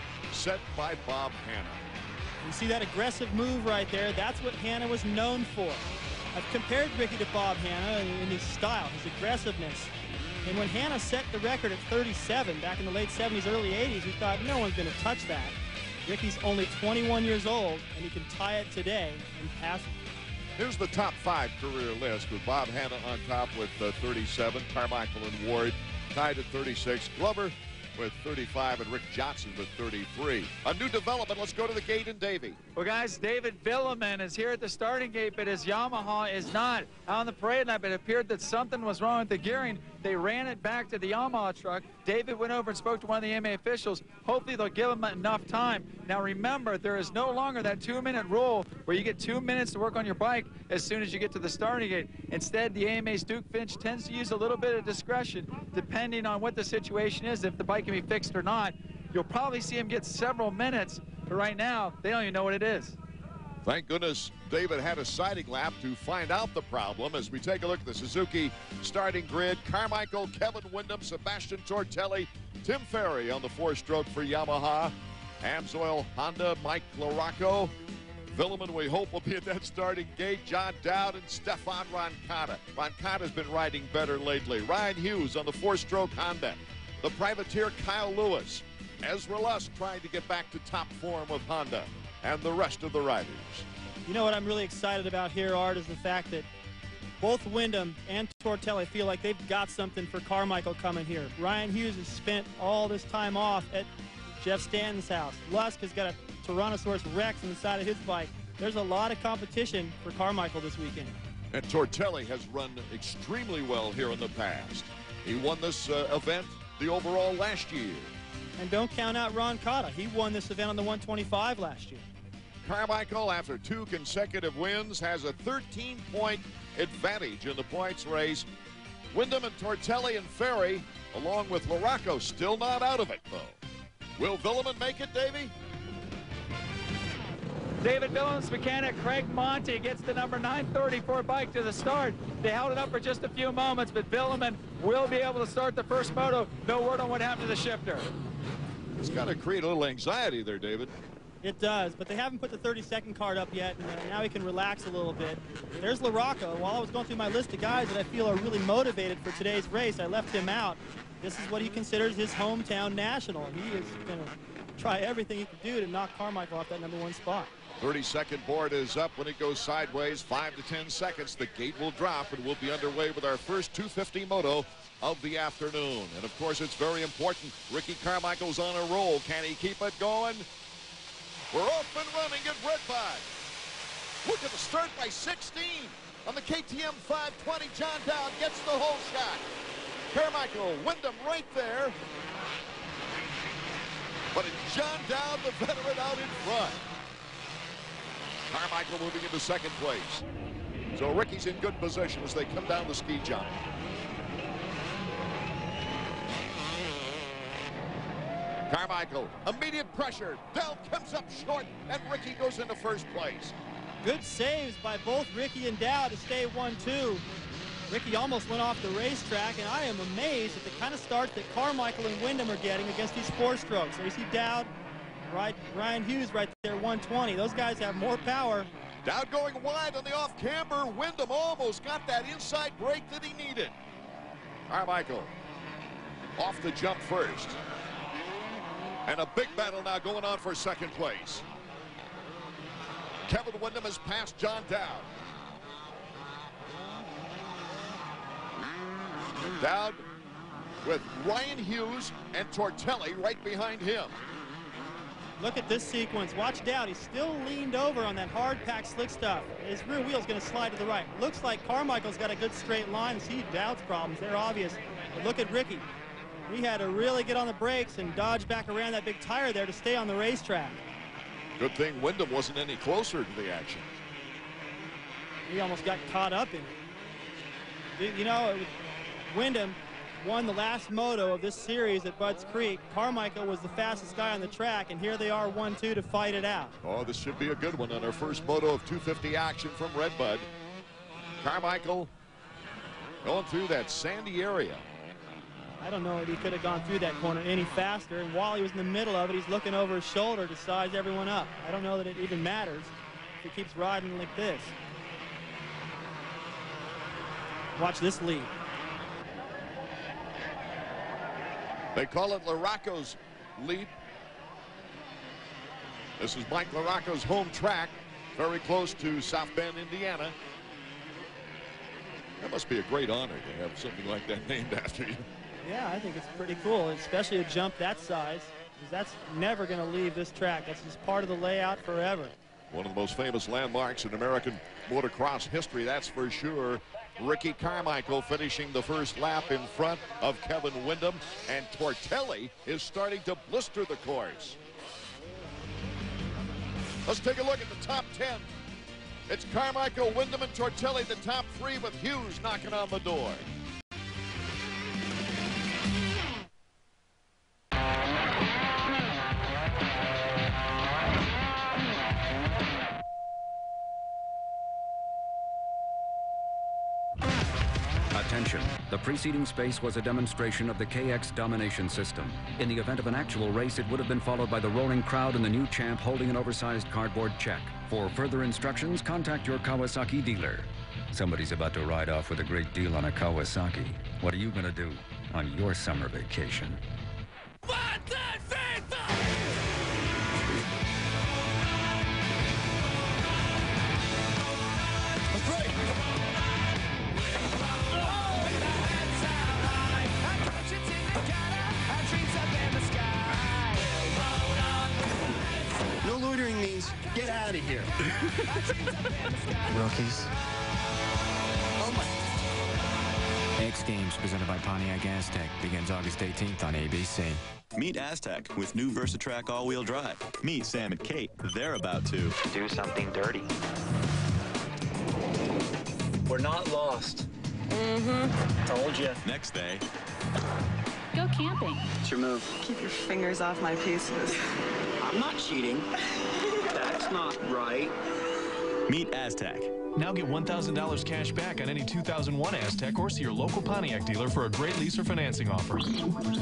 set by Bob Hannah. You see that aggressive move right there? That's what Hannah was known for. I've compared Ricky to Bob Hannah in, in his style, his aggressiveness. And when Hannah set the record at thirty-seven back in the late seventies, early eighties, we thought no one's going to touch that. Ricky's only twenty-one years old, and he can tie it today and pass it. Here's the top five career list with Bob Hannah on top with uh, thirty-seven, Carmichael and Ward tied at thirty-six, Glover with thirty-five, and Rick Johnson with thirty-three. A new development. Let's go to the gate and Davey. Well, guys, David Villeman is here at the starting gate, but his Yamaha is not. Out on the parade lap, it appeared that something was wrong with the gearing. They ran it back to the Yamaha truck. David went over and spoke to one of the A M A officials. Hopefully they'll give him enough time. Now remember, there is no longer that two-minute rule where you get two minutes to work on your bike as soon as you get to the starting gate. Instead, the A M A's Duke Finch tends to use a little bit of discretion depending on what the situation is, if the bike can be fixed or not. You'll probably see him get several minutes, but right now, they don't even know what it is. Thank goodness David had a sighting lap to find out the problem. As we take a look at the Suzuki starting grid, Carmichael, Kevin Windham, Sebastian Tortelli, Tim Ferry on the four-stroke for Yamaha, Amsoil Honda, Mike Larocco. Villeman, we hope, will be at that starting gate. John Dowd and Stefan Roncada. Roncada's been riding better lately. Ryan Hughes on the four-stroke Honda. The privateer Kyle Lewis. Ezra Lusk trying to get back to top form with Honda. And the rest of the riders. You know what I'm really excited about here, Art, is the fact that both Windham and Tortelli feel like they've got something for Carmichael coming here. Ryan Hughes has spent all this time off at Jeff Stanton's house. Lusk has got a Tyrannosaurus Rex on the side of his bike. There's a lot of competition for Carmichael this weekend. And Tortelli has run extremely well here in the past. He won this uh, event, the overall, last year. And don't count out Roncada. He won this event on the one twenty-five last year. Carmichael, after two consecutive wins, has a thirteen point advantage in the points race. Windham and Tortelli and Ferry, along with Larocco, still not out of it, though. Will Villeman make it, Davey? David Villeman's mechanic Craig Monty gets the number nine thirty-four bike to the start. They held it up for just a few moments, but Villeman will be able to start the first moto. No word on what happened to the shifter. It's got to create a little anxiety there, David. It does, but they haven't put the thirty second card up yet, and uh, now he can relax a little bit. There's Larocco. While I was going through my list of guys that I feel are really motivated for today's race, I left him out. This is what he considers his hometown national. He is going to try everything he can do to knock Carmichael off that number one spot. thirty second board is up. When it goes sideways, five to ten seconds, the gate will drop, and we'll be underway with our first two fifty moto of the afternoon. And of course, it's very important. Ricky Carmichael's on a roll. Can he keep it going? We're off and running at Red Bud. Look at the start by sixteen. On the K T M five twenty, John Dowd gets the whole shot. Carmichael, Windham right there. But it's John Dowd, the veteran, out in front. Carmichael moving into second place. So Ricky's in good position as they come down the ski jump. Carmichael, immediate pressure. Dowd comes up short, and Ricky goes into first place. Good saves by both Ricky and Dowd to stay one two. Ricky almost went off the racetrack, and I am amazed at the kind of start that Carmichael and Windham are getting against these four strokes. So you see Dowd, right, Ryan Hughes right there, one twenty. Those guys have more power. Dowd going wide on the off camber. Windham almost got that inside break that he needed. Carmichael off the jump first. And a big battle now going on for second place. Kevin Windham has passed John Dowd. Dowd with Ryan Hughes and Tortelli right behind him. Look at this sequence. Watch Dowd. He's still leaned over on that hard pack slick stuff. His rear wheel's going to slide to the right. Looks like Carmichael's got a good straight line. See Dowd's problems. They're obvious. But look at Ricky. He had to really get on the brakes and dodge back around that big tire there to stay on the racetrack. Good thing Windham wasn't any closer to the action. He almost got caught up in it. You know, Windham won the last moto of this series at Budds Creek. Carmichael was the fastest guy on the track, and here they are one two to fight it out. Oh, this should be a good one on our first moto of two fifty action from Red Bud. Carmichael Going through that sandy area. I don't know if he could have gone through that corner any faster. And while he was in the middle of it, he's looking over his shoulder to size everyone up. I don't know that it even matters if he keeps riding like this. Watch this lead. They call it LaRocco's lead. This is Mike LaRocco's home track, very close to South Bend, Indiana. That must be a great honor to have something like that named after you. Yeah, I think it's pretty cool, especially a jump that size, because that's never going to leave this track. That's just part of the layout forever. One of the most famous landmarks in American motocross history, that's for sure. Ricky Carmichael finishing the first lap in front of Kevin Windham, and Tortelli is starting to blister the course. Let's take a look at the top ten. It's Carmichael, Windham, and Tortelli, the top three, with Hughes knocking on the door. Attention. The preceding space was a demonstration of the K X domination system. In the event of an actual race, it would have been followed by the rolling crowd and the new champ holding an oversized cardboard check. For further instructions, contact your Kawasaki dealer. Somebody's about to ride off with a great deal on a Kawasaki. What are you going to do on your summer vacation? No loitering means get out of here. Rookies. Oh my. X Games presented by Pontiac Aztec begins August eighteenth on A B C. Meet Aztec with new VersaTrack all-wheel drive. Meet Sam and Kate. They're about to do something dirty. We're not lost. Mm-hmm. Told you. Next day. Go camping. What's your move? Keep your fingers off my pieces. I'm not cheating. That's not right. Meet Aztec. Now get one thousand dollars cash back on any two thousand one Aztec or see your local Pontiac dealer for a great lease or financing offer. If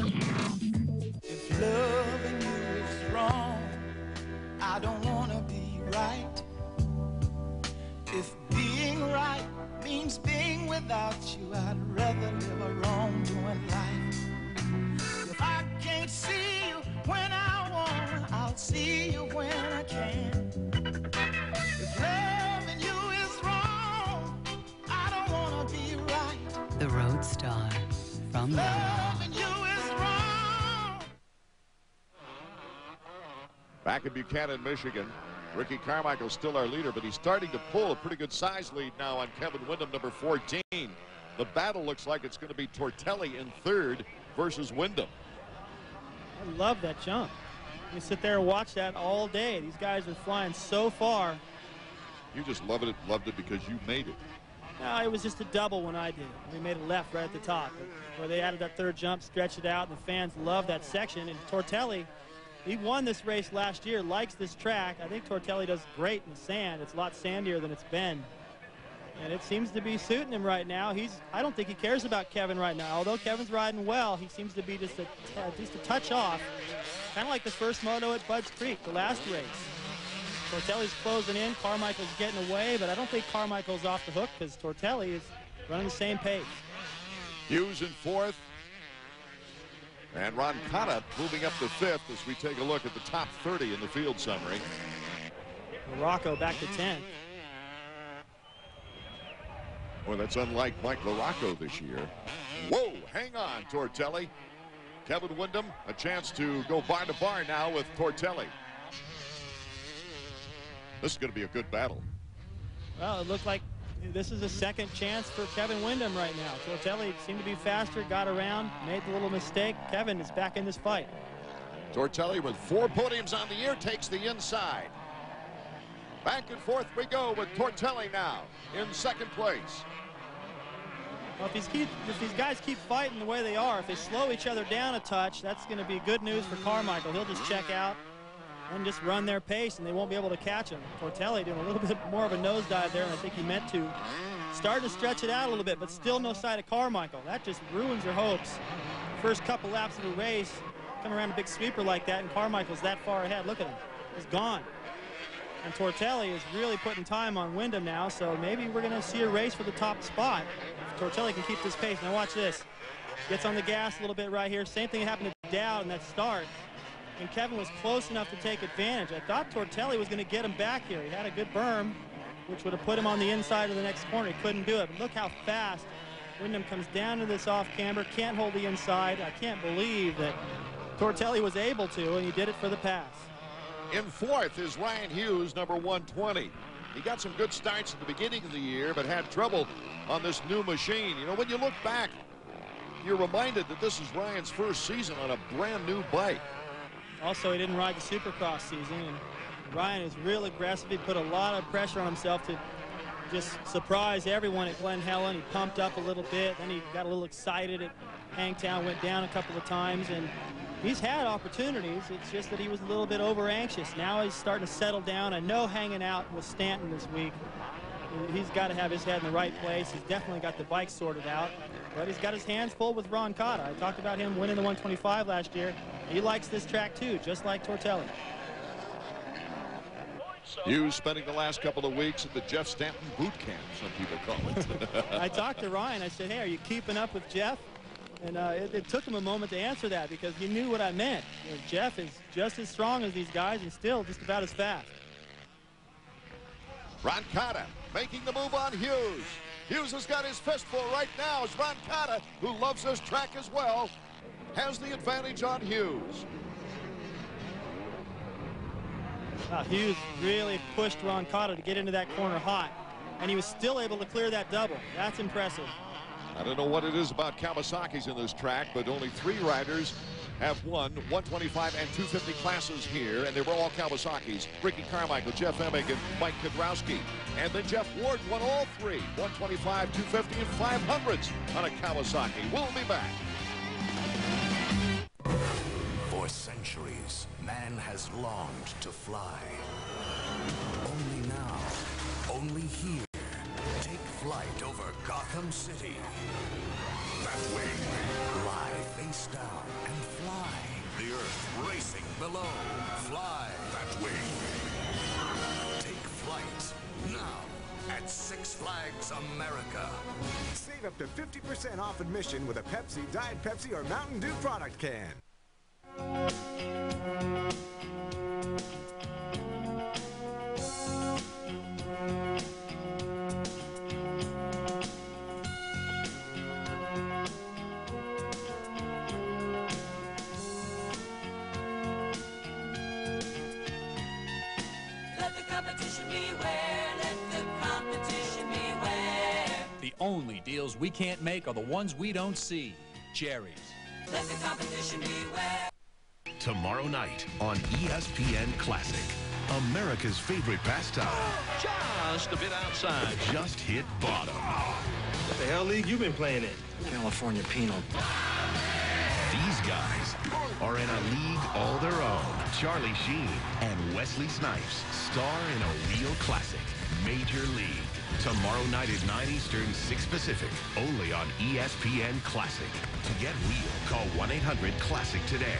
loving you is wrong, I don't want to be right. If being right means being without you, I'd rather live a wrongdoing life. If I can't see you when I want, I'll see you when I can. If loving you is wrong, I don't want to be right. The Roadstar from the Loving you is wrong. Back in Buchanan, Michigan, Ricky Carmichael still our leader, but he's starting to pull a pretty good size lead now on Kevin Windham, number fourteen. The battle looks like it's going to be Tortelli in third versus Windham. I love that jump. You sit there and watch that all day. These guys are flying so far. You just loved it, loved it because you made it. No, it was just a double when I did. We made a left right at the top, where they added that third jump, stretched it out, and the fans love that section. And Tortelli, he won this race last year, likes this track. I think Tortelli does great in the sand. It's a lot sandier than it's been. And it seems to be suiting him right now. He's, I don't think he cares about Kevin right now. Although Kevin's riding well, he seems to be just a, just a touch off. Kind of like the first moto at Budds Creek, the last race. Tortelli's closing in, Carmichael's getting away, but I don't think Carmichael's off the hook because Tortelli is running the same pace. Hughes in fourth. And Ron Cotta moving up to fifth as we take a look at the top thirty in the field summary. LaRocco back to tenth. Well, that's unlike Mike LaRocco this year. Whoa, hang on, Tortelli. Kevin Windham, a chance to go bar to bar now with Tortelli. This is going to be a good battle. Well, it looked like this is a second chance for Kevin Windham right now. Tortelli seemed to be faster, got around, made the little mistake. Kevin is back in this fight. Tortelli with four podiums on the year takes the inside. Back and forth we go with Tortelli now in second place. Well, if, he's keep, if these guys keep fighting the way they are, if they slow each other down a touch, that's going to be good news for Carmichael. He'll just check out and just run their pace, and they won't be able to catch him. Tortelli doing a little bit more of a nosedive there, and I think he meant to starting to stretch it out a little bit, but still no sight of Carmichael. That just ruins their hopes. First couple laps of the race, come around a big sweeper like that, and Carmichael's that far ahead. Look at him. He's gone. And Tortelli is really putting time on Wyndham now, so maybe we're going to see a race for the top spot. If Tortelli can keep this pace. Now watch this. Gets on the gas a little bit right here. Same thing happened to Dowd in that start. And Kevin was close enough to take advantage. I thought Tortelli was going to get him back here. He had a good berm, which would have put him on the inside of the next corner. He couldn't do it. But look how fast Wyndham comes down to this off camber. Can't hold the inside. I can't believe that Tortelli was able to, and he did it for the pass. In fourth is Ryan Hughes, number one twenty. He got some good starts at the beginning of the year, but had trouble on this new machine. You know, when you look back, you're reminded that this is Ryan's first season on a brand new bike. Also, he didn't ride the Supercross season, and Ryan is real aggressive. He put a lot of pressure on himself to just surprise everyone at Glen Helen. He pumped up a little bit, then he got a little excited at Hangtown, went down a couple of times, and he's had opportunities. It's just that he was a little bit over anxious. Now he's starting to settle down. I know hanging out with Stanton this week, he's got to have his head in the right place. He's definitely got the bike sorted out, but he's got his hands full with Ron Cotta. I talked about him winning the one twenty-five last year. He likes this track too, just like Tortelli. Hughes spending the last couple of weeks at the Jeff Stanton boot camp, some people call it. I talked to Ryan. I said, hey, are you keeping up with Jeff? And uh, it, it took him a moment to answer that because he knew what I meant. You know, Jeff is just as strong as these guys and still just about as fast. Ron Cotta making the move on Hughes. Hughes has got his fistful right now as Ron Cotta, who loves this track as well, has the advantage on Hughes. Wow, Hughes really pushed Ron Cotta to get into that corner hot, and he was still able to clear that double. That's impressive. I don't know what it is about Kawasaki's in this track, but only three riders have won one twenty-five and two fifty classes here, and they were all Kawasaki's. Ricky Carmichael, Jeff Emig, and Mike Kudrowski. And then Jeff Ward won all three, one twenty-five, two fifty, and five hundreds on a Kawasaki. We'll be back. For centuries, man has longed to fly. Only now, only here, take flight over Gotham City. That wing, lie face down and fly. The earth racing below, fly that wing. Take flight now at Six Flags America. Save up to fifty percent off admission with a Pepsi, Diet Pepsi, or Mountain Dew product can. The only deals we can't make are the ones we don't see. Jerry's. Let the competition beware. Tomorrow night on E S P N Classic, America's favorite pastime. Just a bit outside. Just hit bottom. What the hell league you been playing in? California Penal. These guys are in a league all their own. Charlie Sheen and Wesley Snipes star in a real classic, Major League. Tomorrow night at nine Eastern, six Pacific, only on E S P N Classic. To get real, call one eight hundred classic today.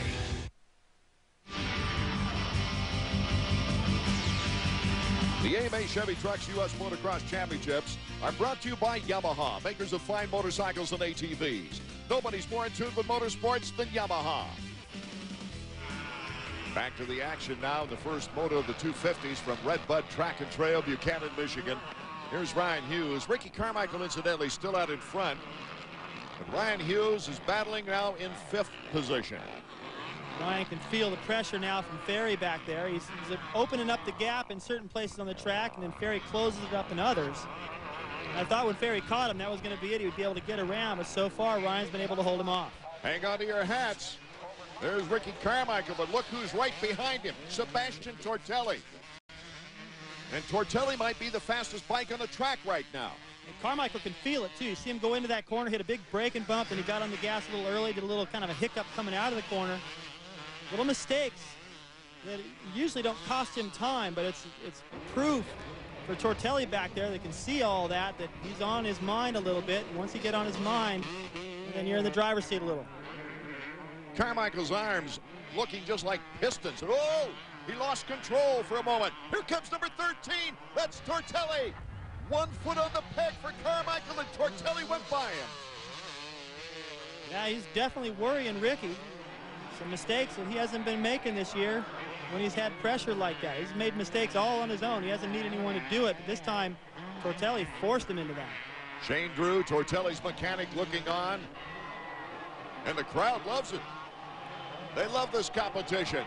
The A M A Chevy Trucks U S Motocross Championships are brought to you by Yamaha, makers of fine motorcycles and A T Vs. Nobody's more in tune with motorsports than Yamaha. Back to the action now in the first moto of the two fifties from Red Bud Track and Trail, Buchanan, Michigan. Here's Ryan Hughes. Ricky Carmichael, incidentally, still out in front. But Ryan Hughes is battling now in fifth position. Ryan can feel the pressure now from Ferry back there. He's, he's opening up the gap in certain places on the track, and then Ferry closes it up in others. I thought when Ferry caught him, that was going to be it. He would be able to get around, but so far, Ryan's been able to hold him off. Hang on to your hats. There's Ricky Carmichael, but look who's right behind him, Sebastian Tortelli. And Tortelli might be the fastest bike on the track right now. And Carmichael can feel it, too. You see him go into that corner, hit a big break and bump, and he got on the gas a little early, did a little kind of a hiccup coming out of the corner. Little mistakes that usually don't cost him time, but it's, it's proof for Tortelli back there, they can see all that, that he's on his mind a little bit. And once you get on his mind, then you're in the driver's seat a little. Carmichael's arms looking just like pistons. Oh, he lost control for a moment. Here comes number thirteen. That's Tortelli. One foot on the peg for Carmichael, and Tortelli went by him. Yeah, he's definitely worrying Ricky. Some mistakes that he hasn't been making this year when he's had pressure like that. He's made mistakes all on his own. He hasn't needed anyone to do it, but this time Tortelli forced him into that. Shane Drew, Tortelli's mechanic, looking on, and the crowd loves it. They love this competition.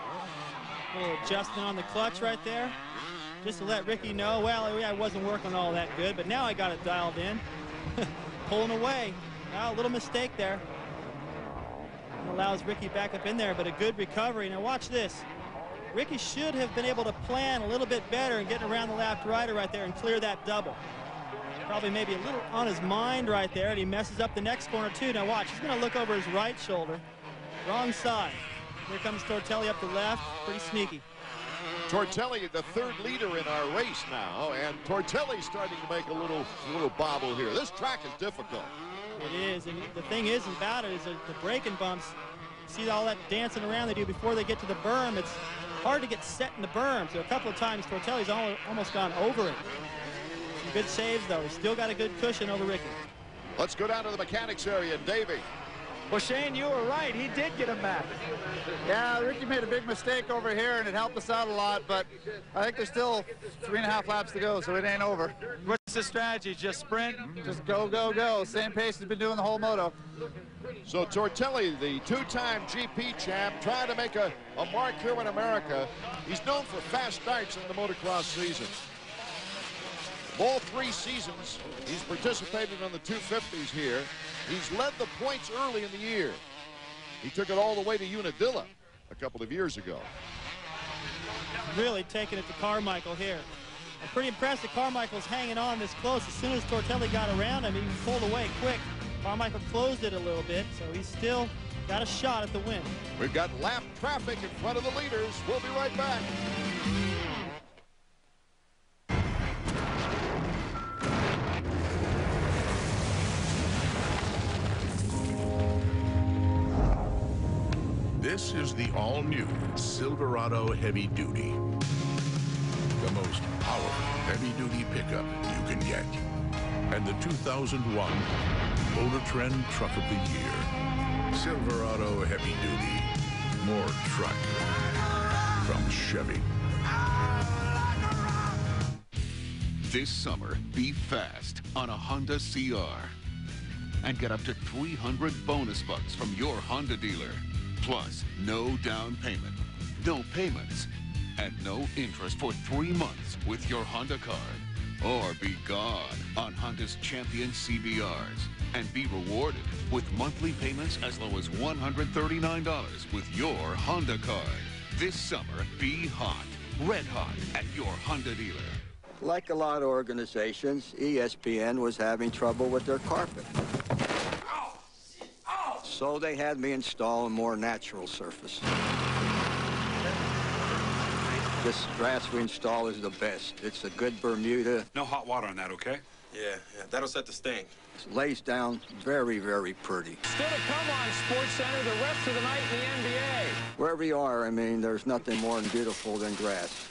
A little adjustment on the clutch right there, just to let Ricky know, well, yeah, I wasn't working all that good, but now I got it dialed in. Pulling away. Well, a little mistake there. Allows Ricky back up in there, but a good recovery. Now watch this. Ricky should have been able to plan a little bit better and getting around the left rider right there and clear that double. Probably maybe a little on his mind right there, and he messes up the next corner too. Now watch, he's going to look over his right shoulder. Wrong side. Here comes Tortelli up the left. Pretty sneaky. Tortelli, the third leader in our race now, and Tortelli's starting to make a little, little bobble here. This track is difficult. It is, and the thing is about it is that the braking bumps, see all that dancing around they do before they get to the berm. It's hard to get set in the berm. So a couple of times Tortelli's all, almost gone over it. Some good saves though. He's still got a good cushion over Ricky. Let's go down to the mechanics area. Davey. Well, Shane, you were right. He did get him back. Yeah, Ricky made a big mistake over here, and it helped us out a lot, but I think there's still three and a half laps to go, so it ain't over. What's the strategy? Just sprint? Just go, go, go. Same pace he's been doing the whole moto. So Tortelli, the two-time G P champ, trying to make a, a mark here in America. He's known for fast starts in the motocross season. All three seasons, he's participated in the two fifties here. He's led the points early in the year. He took it all the way to Unadilla a couple of years ago. Really taking it to Carmichael here. I'm pretty impressed that Carmichael's hanging on this close. As soon as Tortelli got around him, he pulled away quick. Carmichael closed it a little bit, so he's still got a shot at the win. We've got lap traffic in front of the leaders. We'll be right back. This is the all-new Silverado Heavy Duty. The most powerful heavy-duty pickup you can get. And the two thousand one Motor Trend Truck of the Year. Silverado Heavy Duty. More truck from Chevy. This summer, be fast on a Honda C R. And get up to three hundred bonus bucks from your Honda dealer. Plus, no down payment, no payments, and no interest for three months with your Honda card. Or be gone on Honda's champion C V Rs and be rewarded with monthly payments as low as one hundred thirty-nine dollars with your Honda card. This summer, be hot, red hot at your Honda dealer. Like a lot of organizations, E S P N was having trouble with their carpet. So they had me install a more natural surface. This grass we install is the best. It's a good Bermuda. No hot water on that, okay? Yeah, yeah, that'll set the sting. It lays down very, very pretty. Still to come on SportsCenter the rest of the night in the N B A. Wherever you are, I mean, there's nothing more beautiful than grass.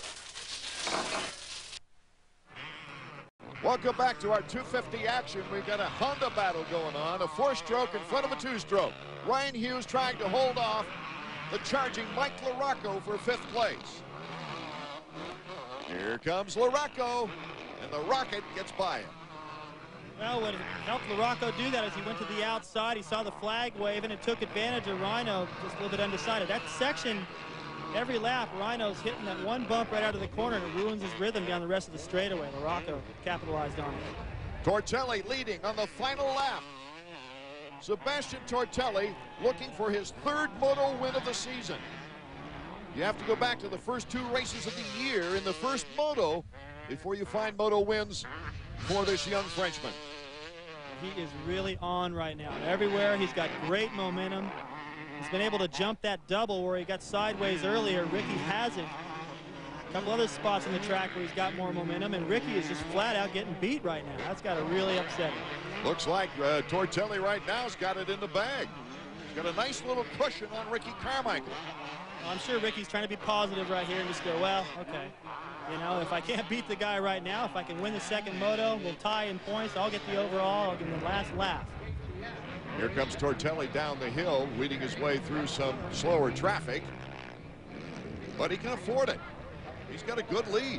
Welcome back to our two fifty action. We've got a Honda battle going on, a four-stroke in front of a two-stroke. Ryan Hughes trying to hold off the charging Mike LaRocco for fifth place. Here comes LaRocco, and the Rocket gets by him. Well, what helped LaRocco do that is he went to the outside, he saw the flag waving and took advantage of Rhino, just a little bit undecided. That section, every lap, Rhino's hitting that one bump right out of the corner, and it ruins his rhythm down the rest of the straightaway. LaRocco capitalized on it. Tortelli leading on the final lap. Sebastian Tortelli looking for his third moto win of the season. You have to go back to the first two races of the year in the first moto before you find moto wins for this young Frenchman. He is really on right now. Everywhere, he's got great momentum. He's been able to jump that double where he got sideways earlier. Ricky hasn't. A couple other spots on the track where he's got more momentum, and Ricky is just flat out getting beat right now. That's got to really upset him. Looks like uh, Tortelli right now has got it in the bag. He's got a nice little cushion on Ricky Carmichael. Well, I'm sure Ricky's trying to be positive right here and just go, well, okay. You know, if I can't beat the guy right now, if I can win the second moto, we'll tie in points, I'll get the overall, I'll get the last laugh. Here comes Tortelli down the hill, weeding his way through some slower traffic. But he can afford it. He's got a good lead.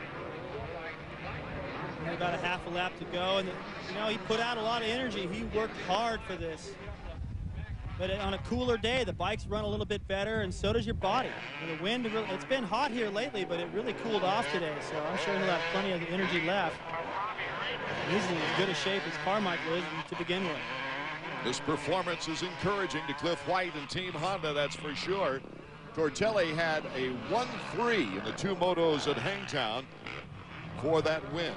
About a half a lap to go, and you know, he put out a lot of energy. He worked hard for this. But on a cooler day, the bikes run a little bit better, and so does your body. And the wind, it's been hot here lately, but it really cooled off today, so I'm sure he'll have plenty of energy left. He's in as good a shape as Carmichael is to begin with. This performance is encouraging to Cliff White and Team Honda, that's for sure. Tortelli had a one three in the two motos at Hangtown for that win.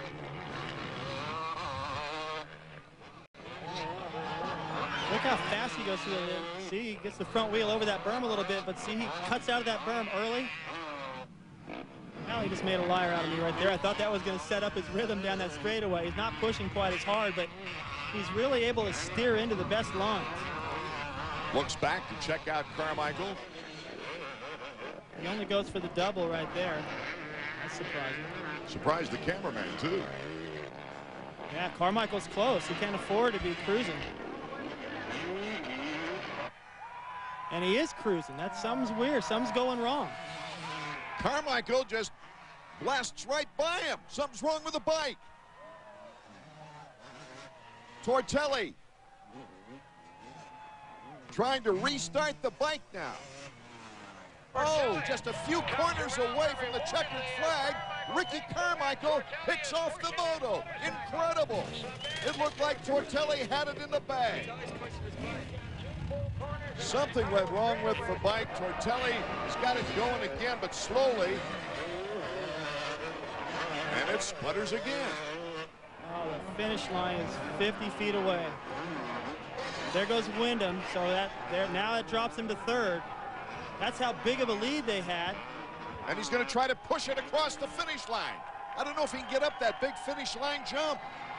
Look how fast he goes through it. See, he gets the front wheel over that berm a little bit, but see, he cuts out of that berm early. Now he just made a liar out of me right there. I thought that was going to set up his rhythm down that straightaway. He's not pushing quite as hard, but he's really able to steer into the best lines. Looks back to check out Carmichael. He only goes for the double right there. That's surprising. Surprised the cameraman, too. Yeah, Carmichael's close. He can't afford to be cruising. And he is cruising. That's something's weird. Something's going wrong. Carmichael just blasts right by him. Something's wrong with the bike. Tortelli trying to restart the bike now. Oh, just a few corners away from the checkered flag, Ricky Carmichael picks off the moto. Incredible. It looked like Tortelli had it in the bag. Something went wrong with the bike. Tortelli has got it going again, but slowly. And it sputters again. Oh, the finish line is fifty feet away. There goes Wyndham, so that there now that drops him to third. That's how big of a lead they had. And he's going to try to push it across the finish line. I don't know if he can get up that big finish line jump.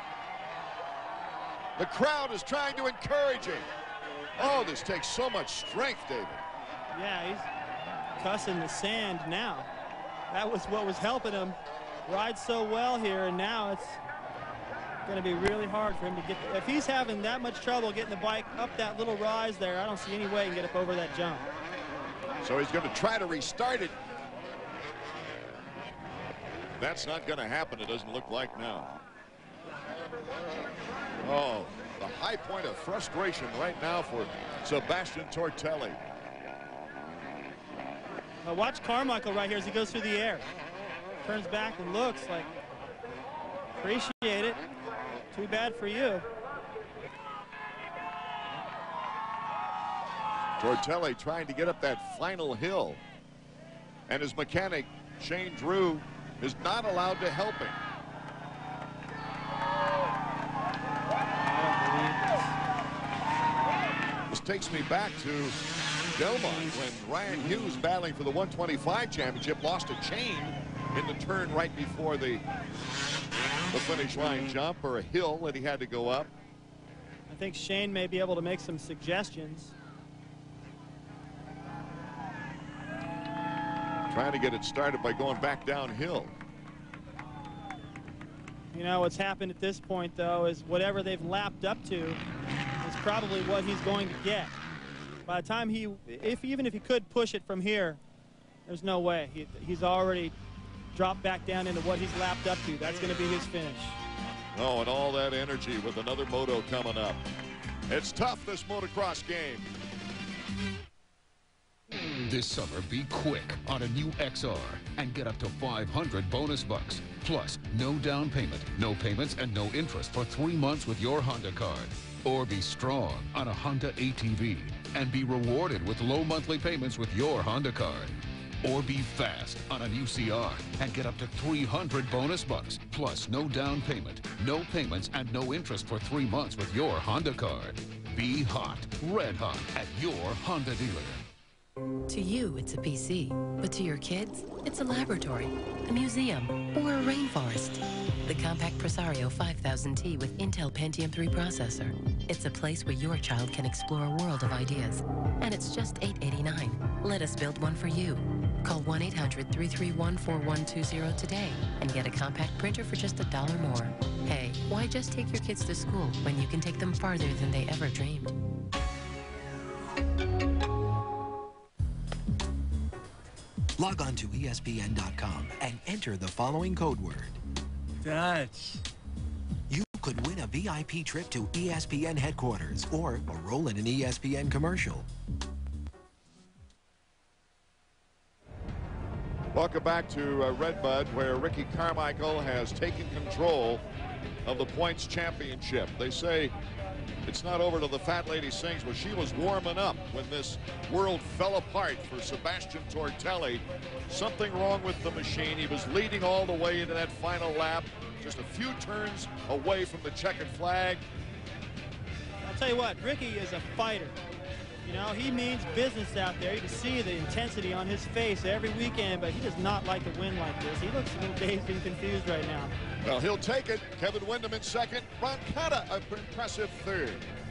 The crowd is trying to encourage him. Oh, this takes so much strength, David. Yeah, he's cussing the sand now. That was what was helping him ride so well here, and now it's going to be really hard for him to get the, if he's having that much trouble getting the bike up that little rise there, I don't see any way he can get up over that jump. So he's going to try to restart it. That's not going to happen, it doesn't look like now. Oh, the high point of frustration right now for Sebastian Tortelli. Now watch Carmichael right here as he goes through the air. Turns back and looks like, appreciate it. Too bad for you. Tortelli trying to get up that final hill. And his mechanic, Shane Drew, is not allowed to help him. This takes me back to Belmont when Ryan Hughes, battling for the one twenty-five championship, lost a chain in the turn right before the, the finish line jump, or a hill that he had to go up. I think Shane may be able to make some suggestions. Trying to get it started by going back downhill. You know, what's happened at this point, though, is whatever they've lapped up to is probably what he's going to get. By the time he, if even if he could push it from here, there's no way. He, he's already dropped back down into what he's lapped up to. That's going to be his finish. Oh, and all that energy with another moto coming up. It's tough, this motocross game. This summer, be quick on a new X R and get up to five hundred bonus bucks. Plus, no down payment, no payments, and no interest for three months with your Honda card. Or be strong on a Honda A T V and be rewarded with low monthly payments with your Honda card. Or be fast on a new C R and get up to three hundred bonus bucks. Plus, no down payment, no payments, and no interest for three months with your Honda card. Be hot, red hot at your Honda dealer. To you, it's a P C, but to your kids, it's a laboratory, a museum, or a rainforest. The compact Presario five thousand T with Intel Pentium three processor. It's a place where your child can explore a world of ideas. And it's just eight eighty-nine. Let us build one for you. Call one eight hundred, three three one, four one two zero today and get a compact printer for just a dollar more. Hey, why just take your kids to school when you can take them farther than they ever dreamed? Log on to E S P N dot com and enter the following code word. Dutch. You could win a V I P trip to E S P N headquarters or a role in an E S P N commercial. Welcome back to uh, Redbud, where Ricky Carmichael has taken control of the points championship. They say it's not over till the fat lady sings. Well, she was warming up when this world fell apart for Sebastian Tortelli. Something wrong with the machine. He was leading all the way into that final lap, just a few turns away from the checkered flag. I'll tell you what, Ricky is a fighter. You know, he means business out there. You can see the intensity on his face every weekend, but he does not like to win like this. He looks a little dazed and confused right now. Well, he'll take it. Kevin Windham in second. Roncada, an impressive third.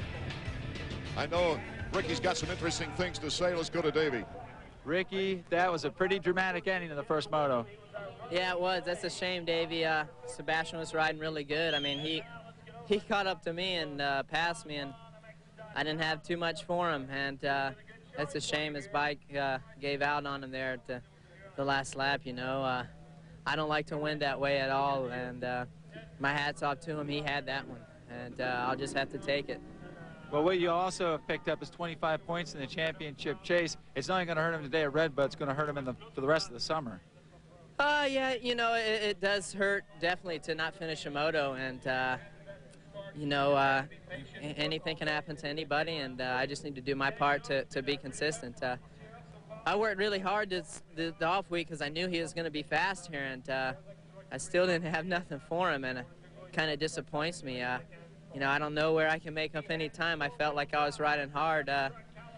I know Ricky's got some interesting things to say. Let's go to Davey. Ricky, that was a pretty dramatic ending of the first moto. Yeah, it was. That's a shame, Davey. Uh, Sebastian was riding really good. I mean, he he caught up to me and uh, passed me, and I didn't have too much for him. And uh, that's a shame his bike uh, gave out on him there at the, the last lap, you know. Uh, I don't like to win that way at all, and uh, my hat's off to him. He had that one, and uh, I'll just have to take it. Well, what you also have picked up is twenty-five points in the championship chase. It's not only going to hurt him today at Red, but it's going to hurt him in the, for the rest of the summer. Uh, yeah, you know, it, it does hurt definitely to not finish a moto, and, uh, you know, uh, anything can happen to anybody, and uh, I just need to do my part to, to be consistent. Uh, I worked really hard this, the, the off week because I knew he was going to be fast here, and uh, I still didn't have nothing for him, and it kind of disappoints me. Uh, you know, I don't know where I can make up any time. I felt like I was riding hard. Uh,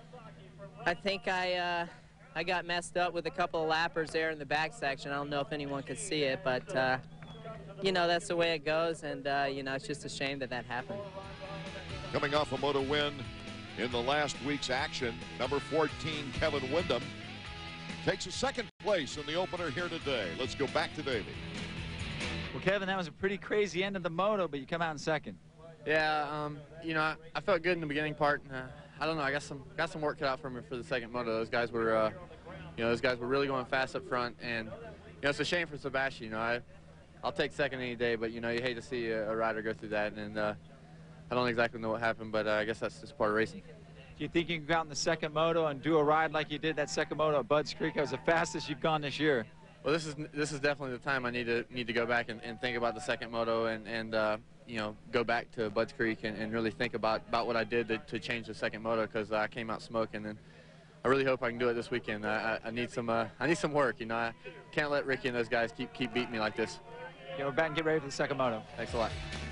I think I, uh, I got messed up with a couple of lappers there in the back section. I don't know if anyone could see it, but, uh, you know, that's the way it goes, and, uh, you know, it's just a shame that that happened. Coming off a moto win in the last week's action, number fourteen, Kevin Windham, takes a second place in the opener here today. Let's go back to Davey. Well, Kevin, that was a pretty crazy end of the moto, but you come out in second. Yeah, um, you know, I, I felt good in the beginning part. Uh, I don't know, I got some got some work cut out for me for the second moto. Those guys were, uh, you know, those guys were really going fast up front, and you know, it's a shame for Sebastian. You know, I, I'll take second any day, but you know, you hate to see a, a rider go through that, and uh, I don't exactly know what happened, but uh, I guess that's just part of racing. Do you think you can go out in the second moto and do a ride like you did that second moto at Budds Creek? That was the fastest you've gone this year. Well, this is this is definitely the time I need to need to go back and, and think about the second moto and and uh, you know, go back to Budds Creek and, and really think about about what I did to, to change the second moto, because I came out smoking, and I really hope I can do it this weekend. I, I, I need some uh, I need some work. You know, I can't let Ricky and those guys keep keep beating me like this. Yeah, we're back and get ready for the second moto. Thanks a lot.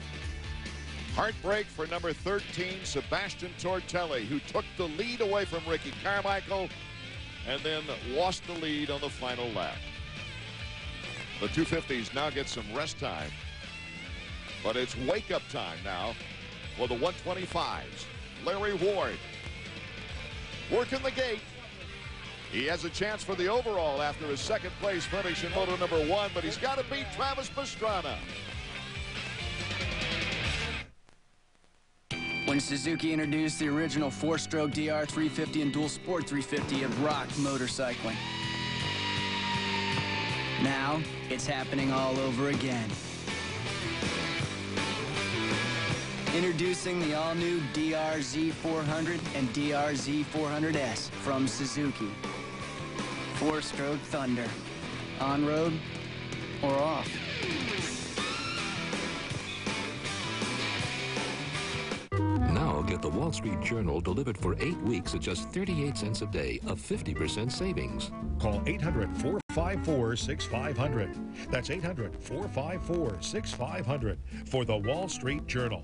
Heartbreak for number thirteen, Sebastian Tortelli, who took the lead away from Ricky Carmichael and then lost the lead on the final lap. The two fifties now get some rest time, but it's wake-up time now for the one twenty-fives. Larry Ward working the gate. He has a chance for the overall after his second place finish in moto number one, but he's got to beat Travis Pastrana. When Suzuki introduced the original four-stroke D R three fifty and dual sport three fifty, it rocked motorcycling. Now, it's happening all over again. Introducing the all-new D R Z four hundred and D R Z four hundred S from Suzuki. Four-stroke thunder. On-road or off. Now get the Wall Street Journal delivered for eight weeks at just thirty-eight cents a day, a fifty percent savings. Call eight hundred, four five four, six five zero zero. That's eight hundred, four five four, six five zero zero for the Wall Street Journal.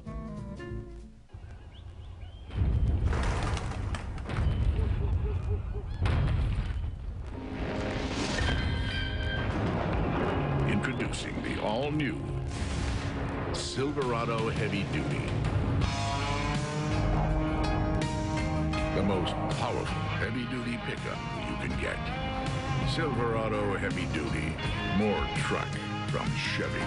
Introducing the all-new Silverado Heavy Duty. The most powerful heavy-duty pickup you can get. Silverado Heavy Duty. More truck from Chevy.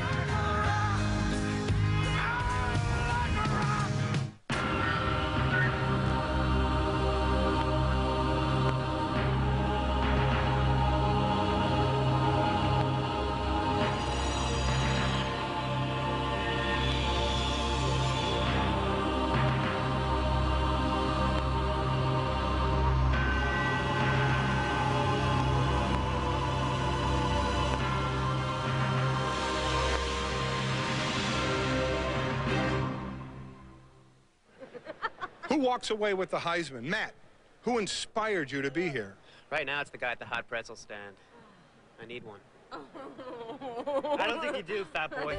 Who walks away with the Heisman? Matt, who inspired you to be here? Right now, it's the guy at the hot pretzel stand. I need one. I don't think you do, fat boy.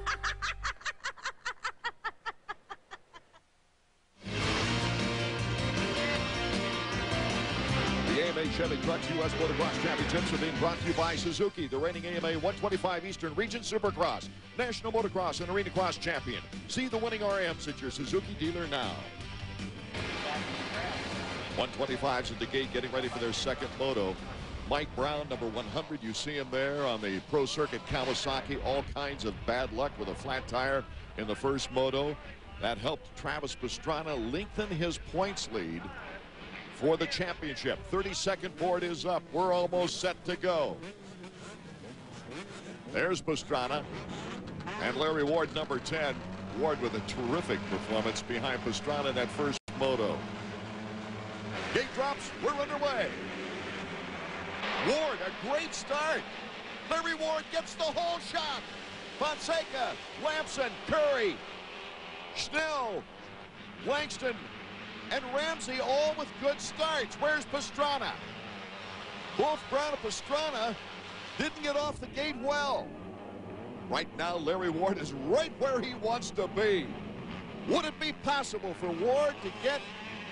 The A M A Chevy Trucks U S Motocross Championships are being brought to you by Suzuki, the reigning A M A one twenty-five Eastern Region Supercross, National Motocross and Arena Cross Champion. See the winning R Ms at your Suzuki dealer now. one twenty-fives at the gate getting ready for their second moto. Mike Brown, number one hundred. You see him there on the Pro Circuit Kawasaki. All kinds of bad luck with a flat tire in the first moto. That helped Travis Pastrana lengthen his points lead for the championship. thirty-second board is up. We're almost set to go. There's Pastrana and Larry Ward, number ten. Ward with a terrific performance behind Pastrana in that first moto. Gate drops. We're underway. Ward, a great start. Larry Ward gets the whole shot. Fonseca, Lamson, Curry, Schnell, Langston, and Ramsey all with good starts. Where's Pastrana? Both Brown and Pastrana didn't get off the gate well. Right now, Larry Ward is right where he wants to be. Would it be possible for Ward to get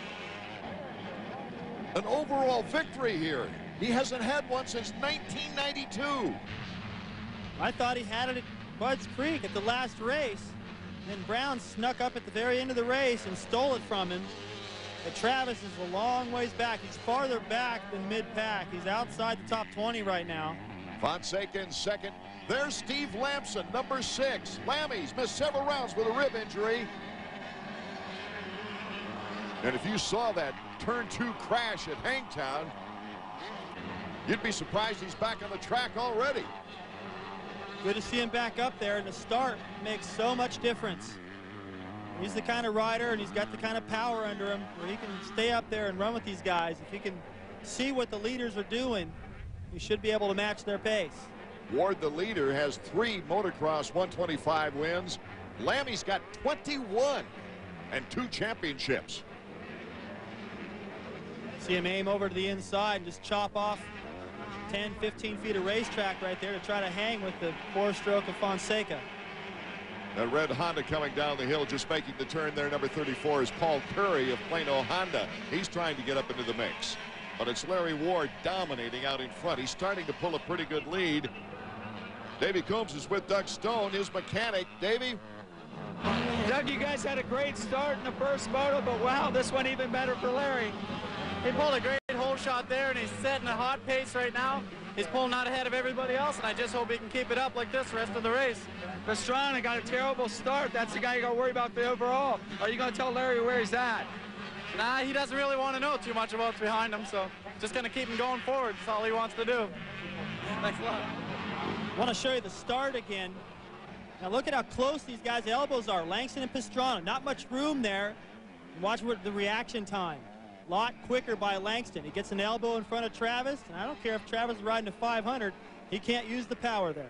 an overall victory here? He hasn't had one since nineteen ninety-two. I thought he had it at Budds Creek at the last race. Then Brown snuck up at the very end of the race and stole it from him. But Travis is a long ways back. He's farther back than mid-pack. He's outside the top twenty right now. Fonseca in second. There's Steve Lamson, number six. Lammy's missed several rounds with a rib injury. And if you saw that turn two crash at Hangtown, you'd be surprised he's back on the track already. Good to see him back up there, and the start makes so much difference. He's the kind of rider, and he's got the kind of power under him where he can stay up there and run with these guys. If he can see what the leaders are doing, he should be able to match their pace. Ward, the leader, has three motocross one twenty-five wins. Lammy's got twenty-one and two championships. See him aim over to the inside and just chop off ten, fifteen feet of racetrack right there to try to hang with the four-stroke of Fonseca. That red Honda coming down the hill, just making the turn there. Number thirty-four is Paul Curry of Plano Honda. He's trying to get up into the mix. But it's Larry Ward dominating out in front. He's starting to pull a pretty good lead. Davey Combs is with Doug Stone, his mechanic. Davey? Doug, you guys had a great start in the first moto, but wow, this one even better for Larry. He pulled a great hole shot there, and he's setting a hot pace right now. He's pulling out ahead of everybody else, and I just hope he can keep it up like this the rest of the race. Pastrana got a terrible start. That's the guy you got to worry about the overall. Are you going to tell Larry where he's at? Nah, he doesn't really want to know too much about what's behind him, so just going to keep him going forward. That's all he wants to do. Thanks a lot. I want to show you the start again. Now look at how close these guys' elbows are. Langston and Pastrana, not much room there. And watch what the reaction time. A lot quicker by Langston. He gets an elbow in front of Travis, and I don't care if Travis is riding a five hundred. He can't use the power there.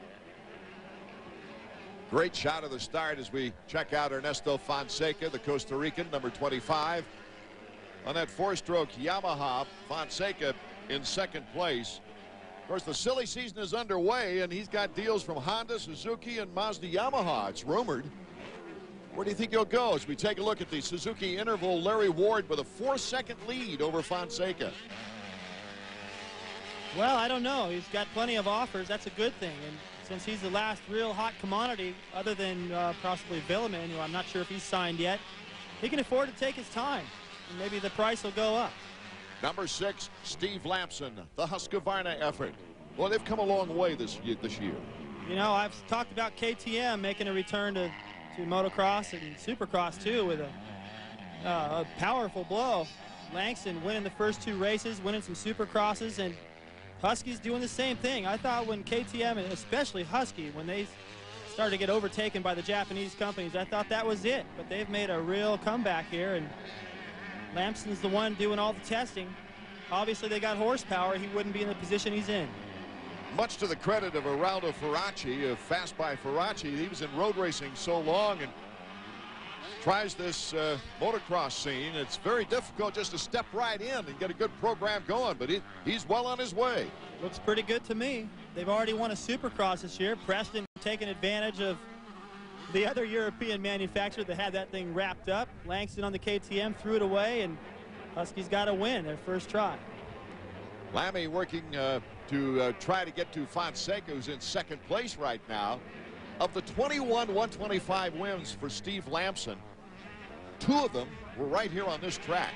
Great shot of the start as we check out Ernesto Fonseca, the Costa Rican, number twenty-five. On that four-stroke Yamaha, Fonseca in second place. Of course, the silly season is underway, and he's got deals from Honda, Suzuki, and Mazda Yamaha, it's rumored. Where do you think he'll go as we take a look at the Suzuki interval? Larry Ward with a four-second lead over Fonseca. Well, I don't know. He's got plenty of offers. That's a good thing. And since he's the last real hot commodity, other than uh, possibly Villeman, who I'm not sure if he's signed yet, he can afford to take his time. And maybe the price will go up. Number six, Steve Lamson, the Husqvarna effort. Well, they've come a long way this year. This year. You know, I've talked about K T M making a return to, to motocross and supercross, too, with a, uh, a powerful blow. Langston winning the first two races, winning some supercrosses, and Husky's doing the same thing. I thought when K T M, and especially Husky, when they started to get overtaken by the Japanese companies, I thought that was it. But they've made a real comeback here, and Lampson's the one doing all the testing. Obviously, they got horsepower. He wouldn't be in the position he's in. Much to the credit of Araldo Faraci, of Fast by Faraci. He was in road racing so long and tries this uh, motocross scene. It's very difficult just to step right in and get a good program going, but he, he's well on his way. Looks pretty good to me. They've already won a supercross this year. Preston taking advantage of the other European manufacturer that had that thing wrapped up. Langston on the K T M threw it away, and Huskies got a win their first try. Lammy working uh, to uh, try to get to Fonseca, who's in second place right now. Of the twenty-one one twenty-five wins for Steve Lamson, two of them were right here on this track.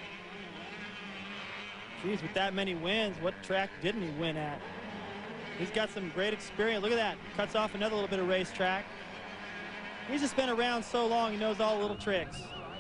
Geez, with that many wins, what track didn't he win at? He's got some great experience. Look at that. Cuts off another little bit of racetrack. He's just been around so long, he knows all the little tricks.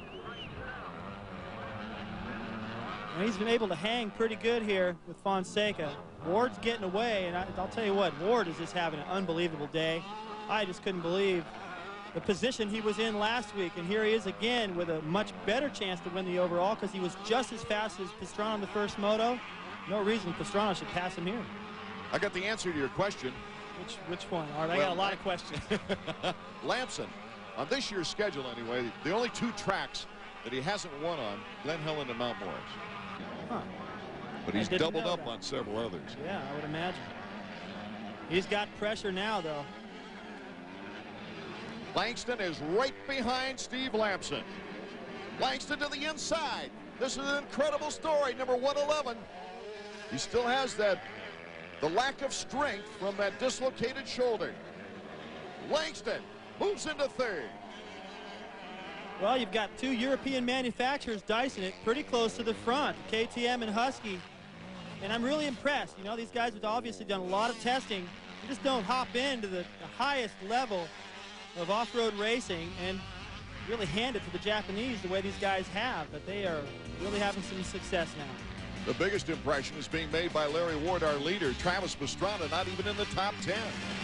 And he's been able to hang pretty good here with Fonseca. Ward's getting away, and I, I'll tell you what, Ward is just having an unbelievable day. I just couldn't believe the position he was in last week, and here he is again with a much better chance to win the overall because he was just as fast as Pastrana in the first moto. No reason Pastrana should pass him here. I got the answer to your question. Which which one? All right, I well, got a lot of questions. Lamson, on this year's schedule anyway, the only two tracks that he hasn't won on, Glen Helen and Mount Morris. Huh. But he's doubled up that. on several others. Yeah, I would imagine. He's got pressure now, though. Langston is right behind Steve Lamson. Langston to the inside. This is an incredible story, number one eleven. He still has that, the lack of strength from that dislocated shoulder. Langston moves into third. Well, you've got two European manufacturers dicing it pretty close to the front, K T M and Husky. And I'm really impressed. You know, these guys have obviously done a lot of testing. They just don't hop into the, the highest level of off-road racing and really hand it to the Japanese the way these guys have. But they are really having some success now. The biggest impression is being made by Larry Ward, our leader. Travis Pastrana not even in the top ten.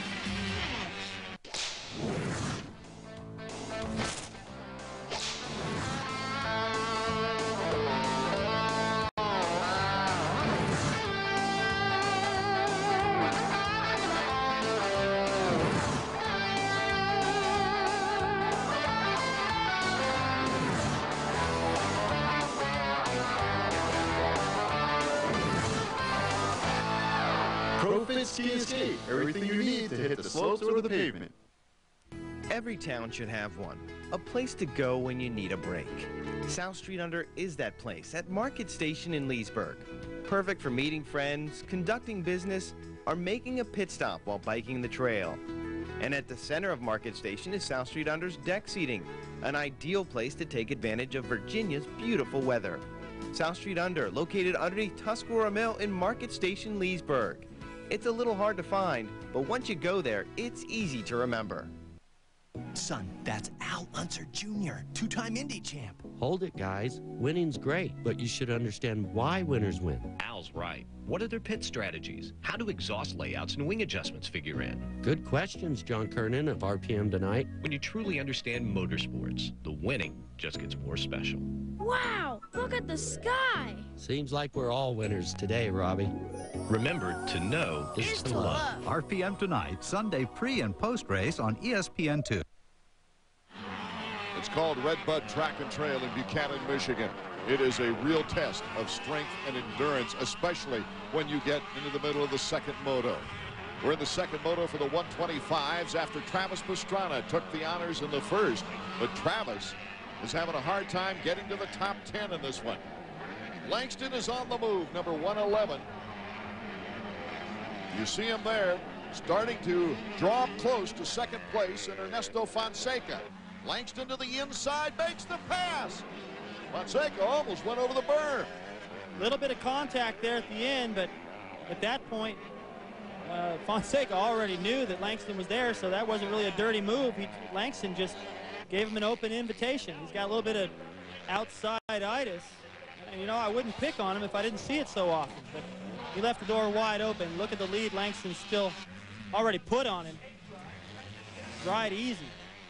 Ski Escape, everything you need to hit the slopes or the pavement. Every town should have one, a place to go when you need a break. South Street Under is that place at Market Station in Leesburg. Perfect for meeting friends, conducting business, or making a pit stop while biking the trail. And at the center of Market Station is South Street Under's deck seating, an ideal place to take advantage of Virginia's beautiful weather. South Street Under, located underneath Tuscarora Mill in Market Station, Leesburg. It's a little hard to find, but once you go there, it's easy to remember. Son, that's Al Unser Junior, two-time Indy champ. Hold it, guys. Winning's great, but you should understand why winners win. Al's right. What are their pit strategies? How do exhaust layouts and wing adjustments figure in? Good questions, John Kernan of R P M Tonight. When you truly understand motorsports, the winning just gets more special. Wow, look at the sky. Seems like we're all winners today, Robbie. Remember, to know is, is to love. love. R P M Tonight, Sunday pre- and post-race on E S P N two. It's called Red Bud Track and Trail in Buchanan, Michigan. It is a real test of strength and endurance, especially when you get into the middle of the second moto. We're in the second moto for the one twenty-fives after Travis Pastrana took the honors in the first. But Travis is having a hard time getting to the top ten in this one. Langston is on the move, number one eleven. You see him there. starting to draw up close to second place in Ernesto Fonseca. Langston to the inside, makes the pass. Fonseca almost went over the berm. A little bit of contact there at the end, but at that point, uh, Fonseca already knew that Langston was there, so that wasn't really a dirty move. He, Langston just gave him an open invitation. He's got a little bit of outside-itis. And, you know, I wouldn't pick on him if I didn't see it so often, but he left the door wide open. Look at the lead Langston still already put on him. Ride easy.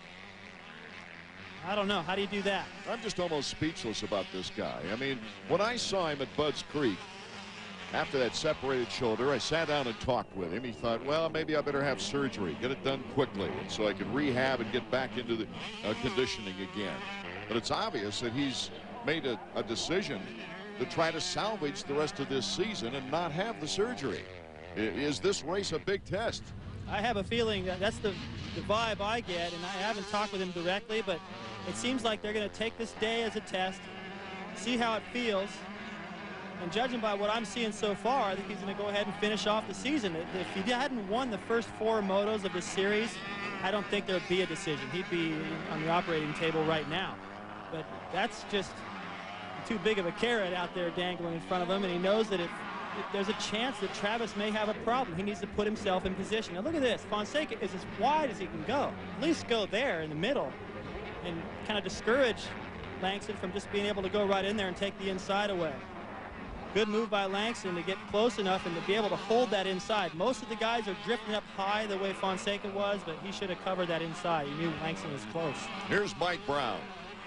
I don't know. How do you do that? I'm just almost speechless about this guy. I mean, when I saw him at Budds Creek, after that separated shoulder, I sat down and talked with him. He thought, well, maybe I better have surgery, get it done quickly, so I can rehab and get back into the uh, conditioning again. But it's obvious that he's made a, a decision to try to salvage the rest of this season and not have the surgery. I, is this race a big test? I have a feeling that that's the, the vibe I get, and I haven't talked with him directly, but it seems like they're going to take this day as a test, see how it feels, and judging by what I'm seeing so far, I think he's going to go ahead and finish off the season. If he hadn't won the first four motos of the series, I don't think there'd be a decision. He'd be on the operating table right now. But that's just too big of a carrot out there dangling in front of him, and he knows that if, if there's a chance that Travis may have a problem, he needs to put himself in position. Now look at this. Fonseca is as wide as he can go. At least go there in the middle and kind of discourage Langston from just being able to go right in there and take the inside away. Good move by Langston to get close enough and to be able to hold that inside. Most of the guys are drifting up high the way Fonseca was, but he should have covered that inside. He knew Langston was close. Here's Mike Brown.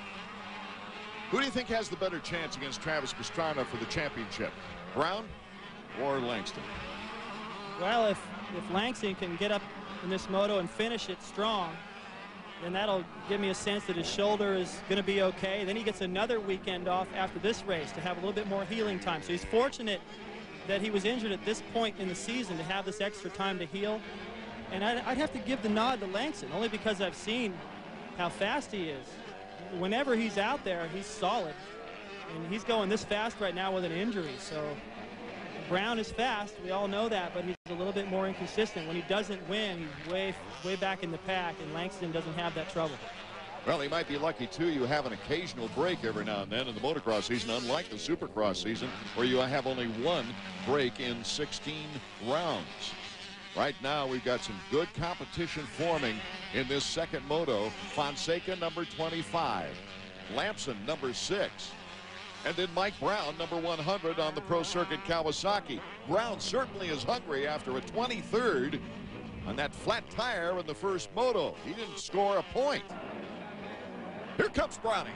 Who do you think has the better chance against Travis Pastrana for the championship? Brown or Langston? Well, if, if Langston can get up in this moto and finish it strong, then that'll give me a sense that his shoulder is going to be okay. Then he gets another weekend off after this race to have a little bit more healing time. So he's fortunate that he was injured at this point in the season to have this extra time to heal. And I'd, I'd have to give the nod to Langston, only because I've seen how fast he is. Whenever he's out there, he's solid. And he's going this fast right now with an injury. So Brown is fast, we all know that, but he's a little bit more inconsistent. When he doesn't win, he's way, way back in the pack, and Langston doesn't have that trouble. Well, he might be lucky, too. You have an occasional break every now and then in the motocross season, unlike the supercross season, where you have only one break in sixteen rounds. Right now, we've got some good competition forming in this second moto. Fonseca, number twenty-five. Lamson, number six. And then Mike Brown, number one hundred on the Pro Circuit Kawasaki. Brown certainly is hungry after a twenty-third on that flat tire in the first moto. He didn't score a point. Here comes Browning.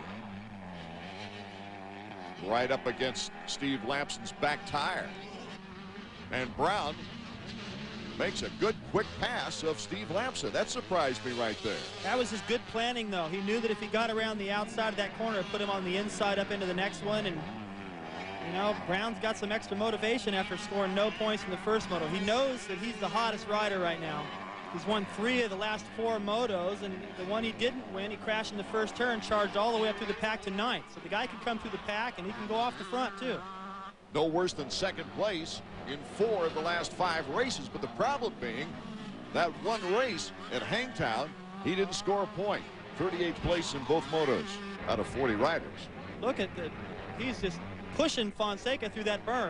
Right up against Steve Lamson's back tire. And Brown makes a good quick pass of Steve Lamson. That surprised me right there. That was his good planning, though. He knew that if he got around the outside of that corner, it put him on the inside up into the next one. And, you know, Brown's got some extra motivation after scoring no points in the first moto. He knows that he's the hottest rider right now. He's won three of the last four motos, and the one he didn't win, he crashed in the first turn, charged all the way up through the pack to ninth. So the guy can come through the pack, and he can go off the front, too. No worse than second place in four of the last five races, but the problem being that one race at Hangtown, he didn't score a point. thirty-eighth place in both motos out of forty riders. Look at the, he's just pushing Fonseca through that berm.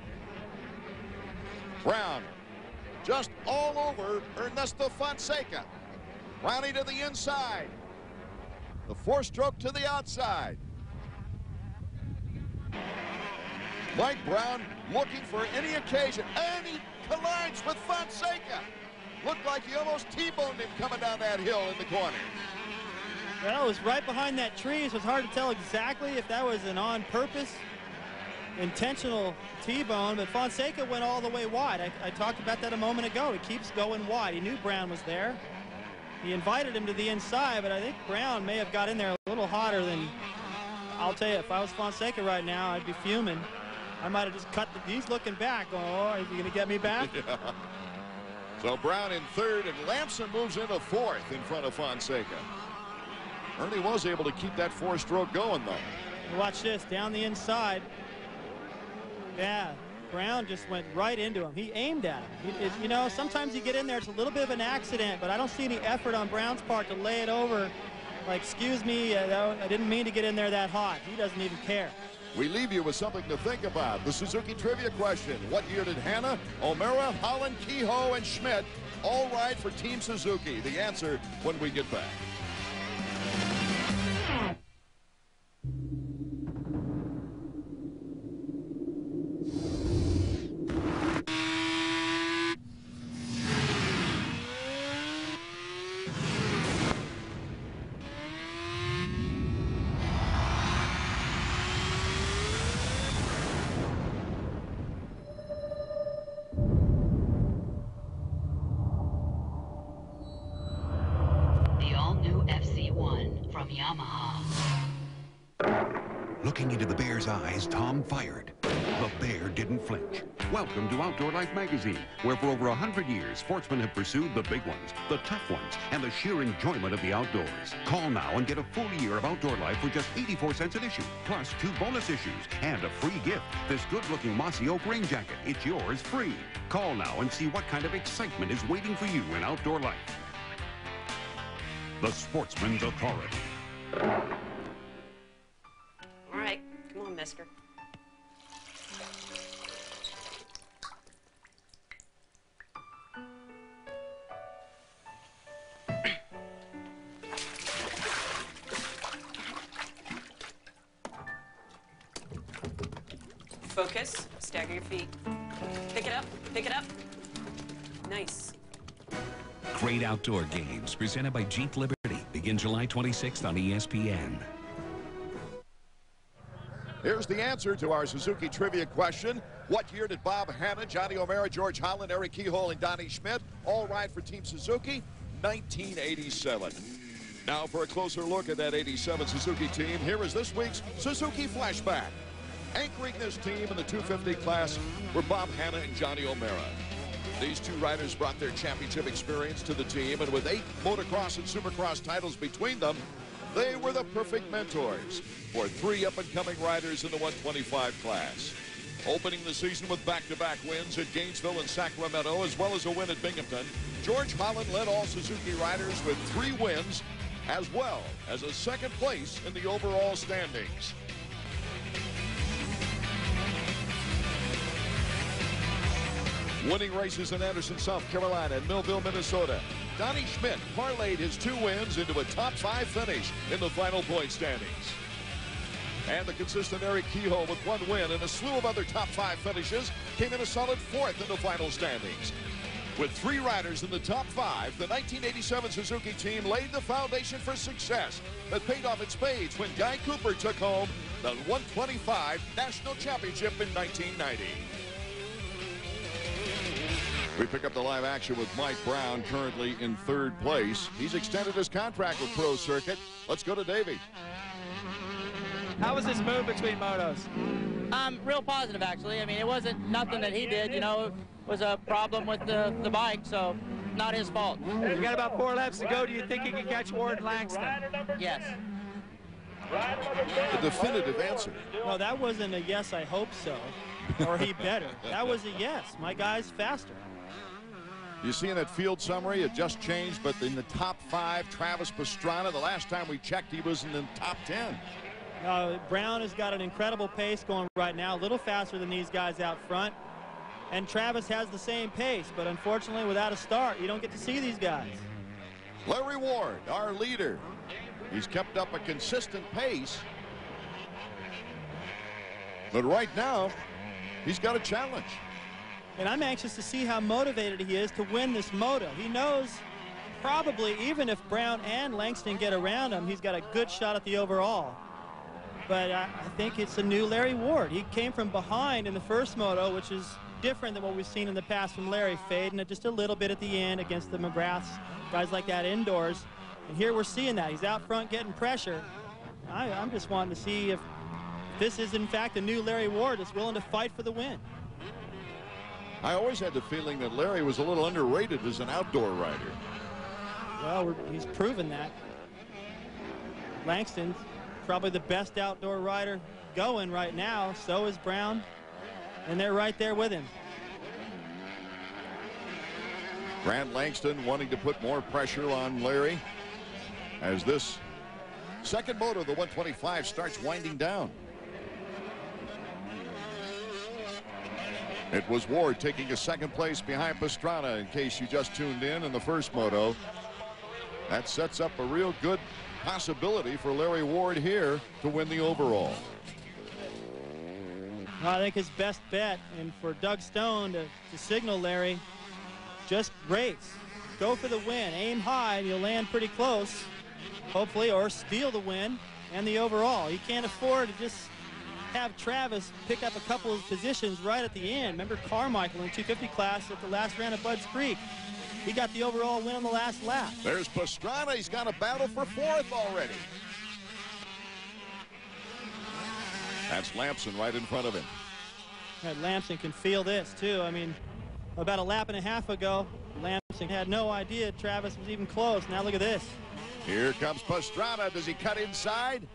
Brown just all over Ernesto Fonseca. Brownie to the inside. The four-stroke to the outside. Mike Brown looking for any occasion, and he collides with Fonseca. Looked like he almost T-boned him coming down that hill in the corner. Well, it was right behind that tree, so it's hard to tell exactly if that was an on-purpose, intentional T-bone, but Fonseca went all the way wide. I, I talked about that a moment ago. He keeps going wide. He knew Brown was there. He invited him to the inside, but I think Brown may have got in there a little hotter than, I'll tell you, if I was Fonseca right now, I'd be fuming. I might have just cut the, he's looking back. Oh, is he going to get me back? Yeah. So Brown in third, and Lamson moves into fourth in front of Fonseca. Ernie was able to keep that four-stroke going, though. Watch this, down the inside. Yeah, Brown just went right into him. He aimed at him. He, it, you know, sometimes you get in there, it's a little bit of an accident, but I don't see any effort on Brown's part to lay it over. Like, excuse me, uh, I didn't mean to get in there that hot. He doesn't even care. We leave you with something to think about. The Suzuki trivia question. What year did Hanna, O'Mara, Holland, Kehoe, and Schmidt all ride for Team Suzuki? The answer when we get back. Looking into the bear's eyes, Tom fired. The bear didn't flinch. Welcome to Outdoor Life magazine, where for over a hundred years, sportsmen have pursued the big ones, the tough ones, and the sheer enjoyment of the outdoors. Call now and get a full year of Outdoor Life for just eighty-four cents an issue, plus two bonus issues, and a free gift, this good-looking mossy oak rain jacket. It's yours free. Call now and see what kind of excitement is waiting for you in Outdoor Life. The Sportsman's Authority. All right, come on, mister. Focus, stagger your feet. Pick it up, pick it up. Nice. Great Outdoor Games, presented by Jeep Liberty, begin July twenty-sixth on E S P N. Here's the answer to our Suzuki trivia question. What year did Bob Hanna, Johnny O'Mara, George Holland, Eric Kehoe, and Donnie Schmidt all ride for Team Suzuki? nineteen eighty-seven. Now for a closer look at that eighty-seven Suzuki team, here is this week's Suzuki Flashback. Anchoring this team in the two fifty class were Bob Hanna and Johnny O'Mara. These two riders brought their championship experience to the team, and with eight motocross and supercross titles between them, they were the perfect mentors for three up-and-coming riders in the one twenty-five class. Opening the season with back-to-back wins at Gainesville and Sacramento, as well as a win at Binghamton, George Holland led all Suzuki riders with three wins, as well as a second place in the overall standings. Winning races in Anderson, South Carolina, and Millville, Minnesota, Donnie Schmidt parlayed his two wins into a top five finish in the final point standings. And the consistent Eric Kehoe, with one win and a slew of other top five finishes, came in a solid fourth in the final standings. With three riders in the top five, the nineteen eighty-seven Suzuki team laid the foundation for success that paid off in spades when Guy Cooper took home the one twenty-five National Championship in nineteen ninety. We pick up the live action with Mike Brown, currently in third place. He's extended his contract with Pro Circuit. Let's go to Davey. How was this move between motos? Um, real positive, actually. I mean, it wasn't nothing that he did. You know, it was a problem with the, the bike, so not his fault. We got about four laps to go. Do you think he can catch Warren Langston? Yes. A definitive answer. No, that wasn't a yes, I hope so, or he better. That was a yes. My guy's faster. You see in that field summary, it just changed, but in the top five, Travis Pastrana, the last time we checked, he was in the top ten. Uh, Brown has got an incredible pace going right now, a little faster than these guys out front. And Travis has the same pace, but unfortunately, without a start, you don't get to see these guys. Larry Ward, our leader. He's kept up a consistent pace. But right now, he's got a challenge. And I'm anxious to see how motivated he is to win this moto. He knows probably even if Brown and Langston get around him, he's got a good shot at the overall. But I, I think it's a new Larry Ward. He came from behind in the first moto, which is different than what we've seen in the past from Larry, fading it just a little bit at the end against the McGraths, guys like that indoors. And here we're seeing that. He's out front getting pressure. I, I'm just wanting to see if this is, in fact, a new Larry Ward that's willing to fight for the win. I always had the feeling that Larry was a little underrated as an outdoor rider. Well, we're, he's proven that. Langston's probably the best outdoor rider going right now. So is Brown. and they're right there with him. Grant Langston wanting to put more pressure on Larry as this second moto of the one twenty-five starts winding down. It was Ward taking a second place behind Pastrana, in case you just tuned in in the first moto. That sets up a real good possibility for Larry Ward here to win the overall. Well, I think his best bet, and for Doug Stone to, to signal Larry, just race. Go for the win. Aim high, and you'll land pretty close, hopefully, or steal the win and the overall. You can't afford to just have Travis pick up a couple of positions right at the end. Remember Carmichael in the two fifty class at the last round of Bud's Creek. He got the overall win on the last lap. There's Pastrana. He's got a battle for fourth already. That's Lamson right in front of him. And Lamson can feel this, too. I mean, about a lap and a half ago, Lamson had no idea Travis was even close. Now look at this. Here comes Pastrana. Does he cut inside?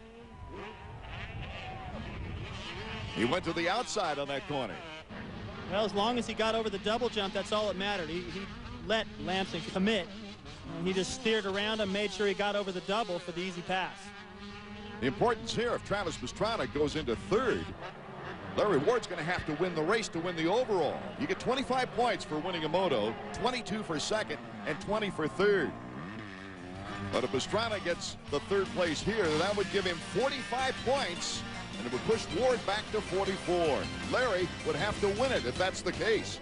He went to the outside on that corner. Well, as long as he got over the double jump, that's all that mattered. He, he let Lamson commit, and he just steered around him, made sure he got over the double for the easy pass. The importance here, if Travis Pastrana goes into third, Larry Ward's going to have to win the race to win the overall. You get twenty-five points for winning a moto, twenty-two for second, and twenty for third. But if Pastrana gets the third place here, that would give him forty-five points, and it would push Ward back to forty-four. Larry would have to win it if that's the case.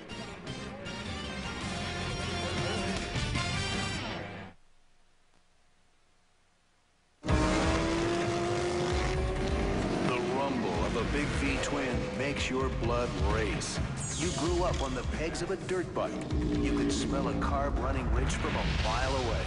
The rumble of a big V twin makes your blood race. You grew up on the pegs of a dirt bike. You could smell a carb running rich from a mile away.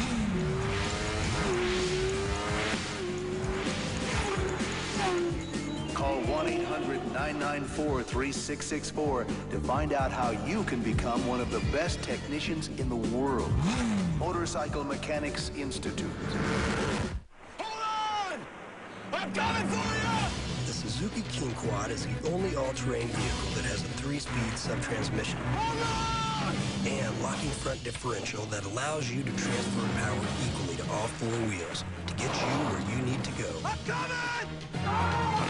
Call one eight hundred, nine nine four, three six six four to find out how you can become one of the best technicians in the world. Motorcycle Mechanics Institute. Hold on! I'm coming for you! The Suzuki King Quad is the only all-terrain vehicle that has a three-speed sub-transmission. Hold on! And locking front differential that allows you to transfer power equally to all four wheels to get you where you need to go. I'm coming! Ah!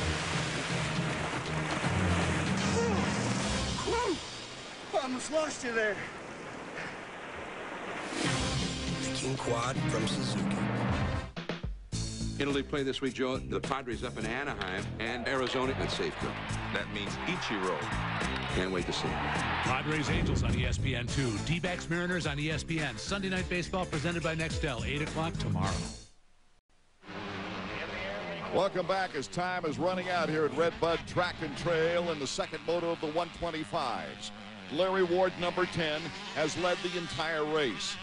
Almost lost you there. The King Quad from Suzuki. Italy play this week, Joe. The Padres up in Anaheim and Arizona at Safeco. That means Ichiro. Can't wait to see it. Padres Angels on E S P N two. D-backs Mariners on E S P N. Sunday Night Baseball presented by Nextel. eight o'clock tomorrow. Welcome back as time is running out here at Red Bud Track and Trail in the second moto of the one twenty-fives. Larry Ward, number ten, has led the entire race.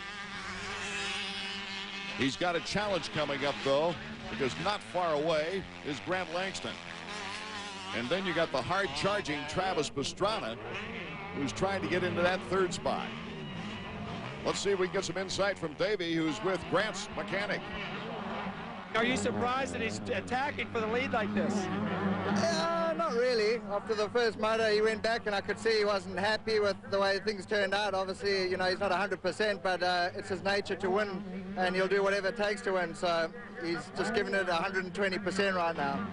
He's got a challenge coming up, though, because not far away is Grant Langston. And then you got the hard-charging Travis Pastrana, who's trying to get into that third spot. Let's see if we can get some insight from Davey, who's with Grant's mechanic. Are you surprised that he's attacking for the lead like this? Uh, not really. After the first moto, he went back, and I could see he wasn't happy with the way things turned out. Obviously, you know, he's not one hundred percent, but uh, it's his nature to win, and he'll do whatever it takes to win. So he's just giving it one hundred twenty percent right now.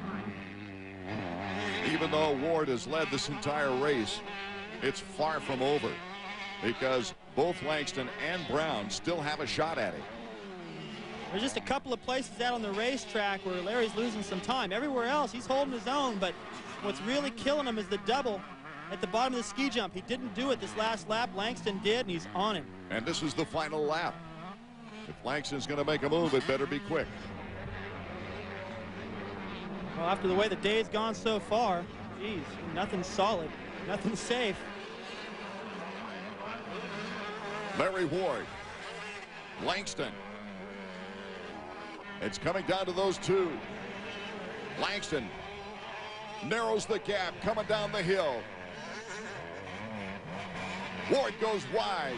Even though Ward has led this entire race, it's far from over, because both Langston and Brown still have a shot at it. There's just a couple of places out on the racetrack where Larry's losing some time. Everywhere else, he's holding his own, but what's really killing him is the double at the bottom of the ski jump. He didn't do it this last lap. Langston did, and he's on him. And this is the final lap. If Langston's going to make a move, it better be quick. Well, after the way the day's gone so far, geez, nothing solid, nothing safe. Larry Ward, Langston. It's coming down to those two. Langston narrows the gap, coming down the hill. Ward goes wide.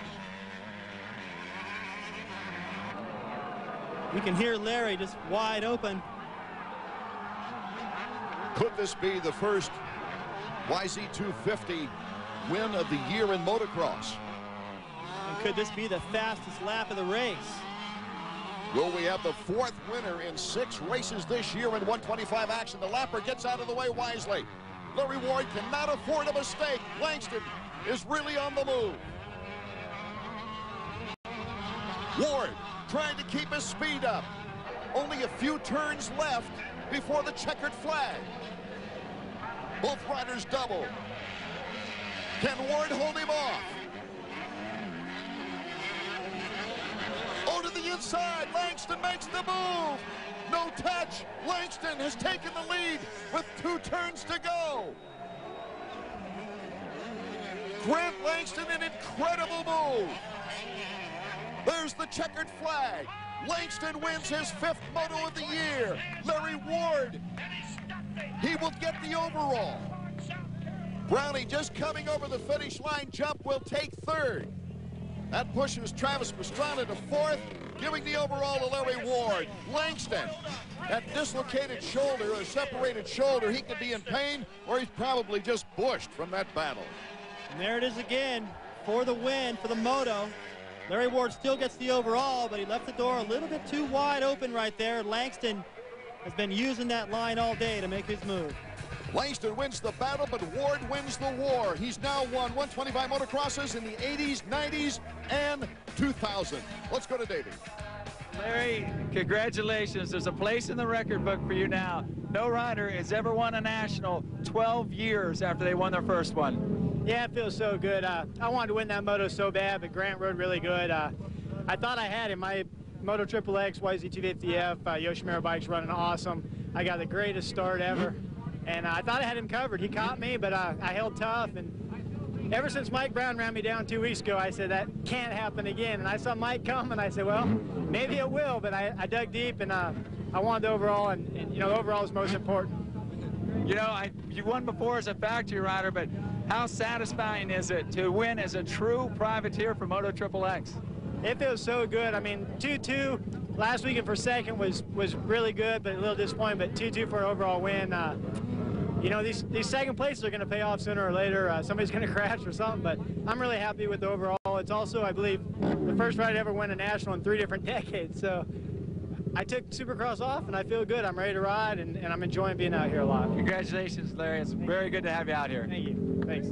You can hear Larry just wide open. Could this be the first Y Z two fifty win of the year in motocross. And could this be the fastest lap of the race? Will we have the fourth winner in six races this year in one twenty-five action? The lapper gets out of the way wisely. Larry Ward cannot afford a mistake. Langston is really on the move. Ward trying to keep his speed up. Only a few turns left before the checkered flag. Both riders double. Can Ward hold him off? Oh, to the inside. Langston makes the move. No touch. Langston has taken the lead with two turns to go. Grant Langston, an incredible move. There's the checkered flag. Langston wins his fifth moto of the year. Larry Ward, he will get the overall. Brownie just coming over the finish line jump will take third. That pushes Travis Pastrana to fourth, giving the overall to Larry Ward. Langston, that dislocated shoulder, a separated shoulder, he could be in pain, or he's probably just bushed from that battle. And there it is again for the win for the moto. Larry Ward still gets the overall, but he left the door a little bit too wide open right there. Langston has been using that line all day to make his move. Langston wins the battle, but Ward wins the war. He's now won one twenty-five motocrosses in the eighties, nineties, and two thousand. Let's go to Davey. Larry, congratulations. There's a place in the record book for you now. No rider has ever won a national twelve years after they won their first one. Yeah, it feels so good. Uh, I wanted to win that moto so bad, but Grant rode really good. Uh, I thought I had him. My Moto Triple X Y Z two fifty F, uh, Yoshimura bike's running awesome. I got the greatest start ever. And uh, I thought I had him covered. He caught me, but uh, I held tough. And ever since Mike Brown ran me down two weeks ago, I said, that can't happen again. And I saw Mike come, and I said, well, maybe it will. But I, I dug deep, and uh, I wanted the overall. And, and, you know, the overall is most important. You know, I, you won before as a factory rider, but how satisfying is it to win as a true privateer for Moto Triple X? It feels so good. I mean, two two last weekend for second was was really good, but a little disappointing. But two two for an overall win. Uh, you know, these these second places are going to pay off sooner or later. Uh, somebody's going to crash or something. But I'm really happy with the overall. It's also, I believe, the first ride to ever win a national in three different decades. So I took Supercross off, and I feel good. I'm ready to ride, and, and I'm enjoying being out here a lot. Congratulations, Larry. It's very good to have you out here. Thank you. Thanks.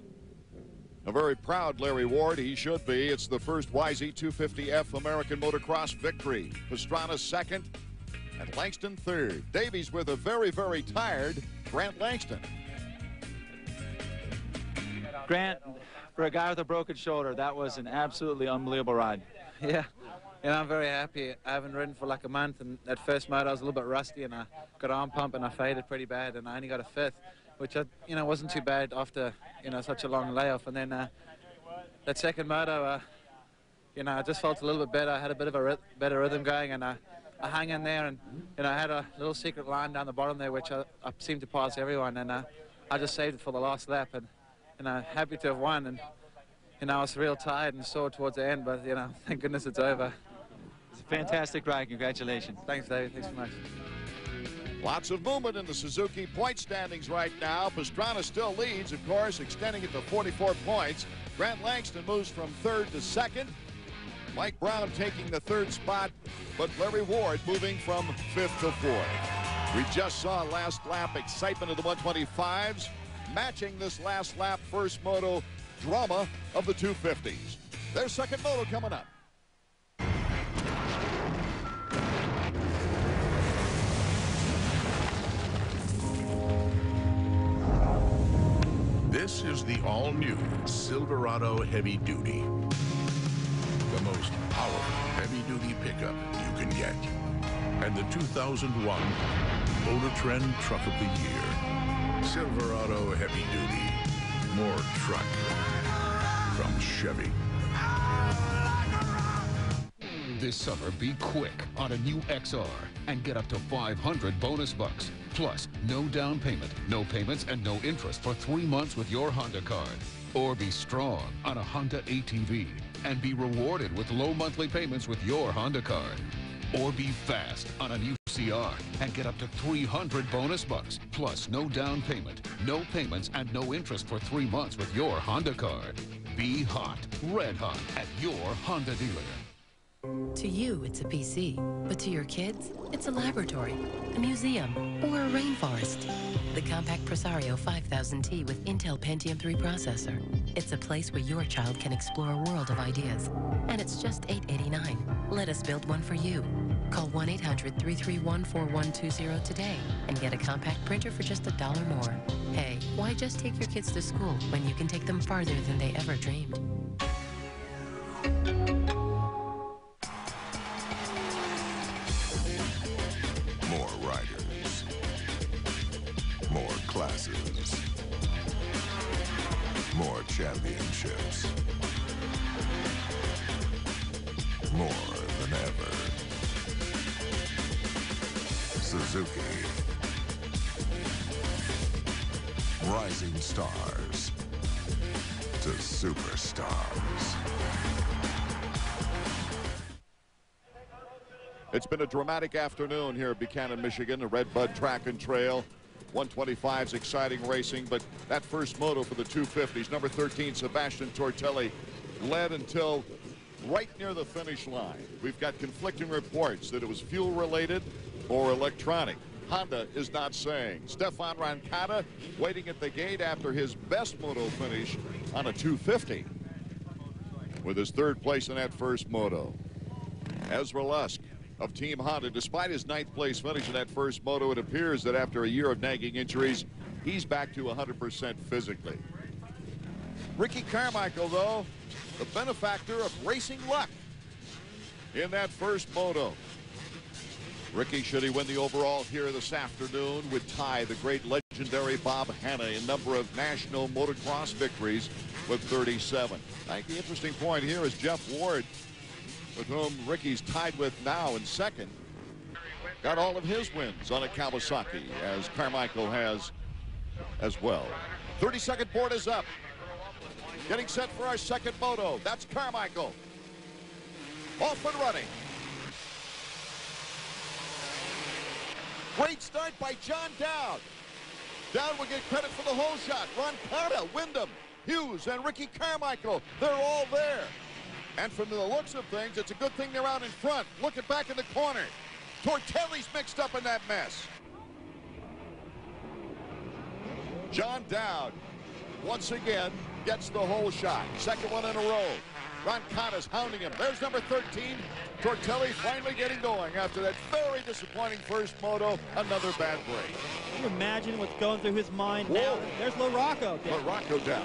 A very proud Larry Ward, he should be. It's the first Y Z two fifty F American Motocross victory. Pastrana second and Langston third. Davies with a very, very tired Grant Langston. Grant, for a guy with a broken shoulder, that was an absolutely unbelievable ride. Yeah, you know, I'm very happy. I haven't ridden for like a month, and that first moto I was a little bit rusty, and I got arm pump, and I faded pretty bad, and I only got a fifth, which, I, you know, wasn't too bad after, you know, such a long layoff. And then uh, that second moto, uh, you know, I just felt a little bit better. I had a bit of a ry better rhythm going, and I, I hung in there, and, you know, I had a little secret line down the bottom there, which I, I seemed to pass everyone, and uh, I just saved it for the last lap, and, you know, happy to have won. And, you know, I was real tired and sore towards the end, but, you know, thank goodness it's over. It's a fantastic ride. Congratulations. Thanks, David. Thanks so much. Lots of movement in the Suzuki point standings right now. Pastrana still leads, of course, extending it to forty-four points. Grant Langston moves from third to second. Mike Brown taking the third spot, but Larry Ward moving from fifth to fourth. We just saw last lap excitement of the one twenty-fives, matching this last lap first moto drama of the two fifties. Their second moto coming up. This is the all-new Silverado Heavy Duty. The most powerful heavy-duty pickup you can get. And the two thousand one Motor Trend Truck of the Year. Silverado Heavy Duty. More truck from Chevy. This summer, be quick on a new X R and get up to five hundred bonus bucks. Plus, no down payment, no payments, and no interest for three months with your Honda card. Or be strong on a Honda A T V and be rewarded with low monthly payments with your Honda card. Or be fast on a new C R and get up to three hundred bonus bucks. Plus, no down payment, no payments, and no interest for three months with your Honda card. Be hot, red hot at your Honda dealer. To you, it's a P C, but to your kids, it's a laboratory, a museum, or a rainforest. The compact Presario five thousand T with Intel Pentium three processor. It's a place where your child can explore a world of ideas. And it's just eight eighty-nine. Let us build one for you. Call one eight hundred, three three one, four one two zero today and get a compact printer for just a dollar more. Hey, why just take your kids to school when you can take them farther than they ever dreamed? More riders. More classes. More championships. More than ever. Suzuki. Rising stars to superstars. It's been a dramatic afternoon here at Buchanan, Michigan, the Red Bud Track and Trail. one twenty-five's exciting racing, but that first moto for the two fifties, number thirteen, Sebastian Tortelli, led until right near the finish line. We've got conflicting reports that it was fuel-related or electronic. Honda is not saying. Stefan Roncada waiting at the gate after his best moto finish on a two fifty with his third place in that first moto. Ezra Lusk of Team Honda, despite his ninth place finish in that first moto, it appears that after a year of nagging injuries, he's back to one hundred percent physically. Ricky Carmichael, though, the benefactor of racing luck in that first moto. Ricky, should he win the overall here this afternoon, would tie the great legendary Bob Hanna in number of national motocross victories with thirty-seven. I think the interesting point here is Jeff Ward, with whom Ricky's tied with now in second, got all of his wins on a Kawasaki, as Carmichael has as well. thirty second board is up. Getting set for our second moto. That's Carmichael. Off and running. Great start by John Dowd. Dowd will get credit for the whole shot. Ron Carter, Wyndham, Hughes, and Ricky Carmichael, they're all there. And from the looks of things, it's a good thing they're out in front. Looking back in the corner. Tortelli's mixed up in that mess. John Dowd, once again, gets the whole shot. Second one in a row. Ron Carter's hounding him. There's number thirteen. Tortelli finally getting going after that very disappointing first moto. Another bad break. Can you imagine what's going through his mind Whoa. now? There's LaRocco down. LaRocco down.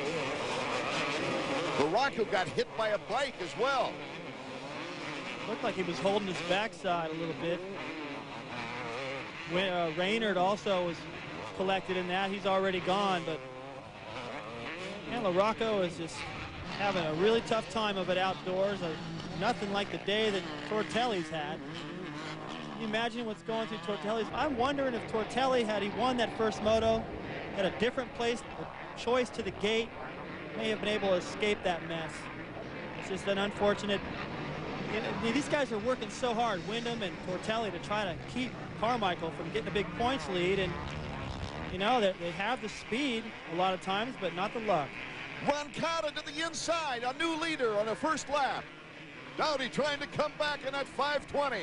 LaRocco got hit by a bike as well. Looked like he was holding his backside a little bit. When, uh, Raynard also was collected in that. He's already gone, but man, LaRocco is just having a really tough time of it outdoors. Uh, nothing like the day that Tortelli's had. Can you imagine what's going through Tortelli's? I'm wondering if Tortelli, had he won that first moto, had a different place, a choice to the gate, may have been able to escape that mess. It's just an unfortunate. You know, these guys are working so hard, Wyndham and Tortelli, to try to keep Carmichael from getting a big points lead. And you know, they, they have the speed a lot of times, but not the luck. Roncada to the inside, a new leader on the first lap. Dowdy trying to come back in that five twenty.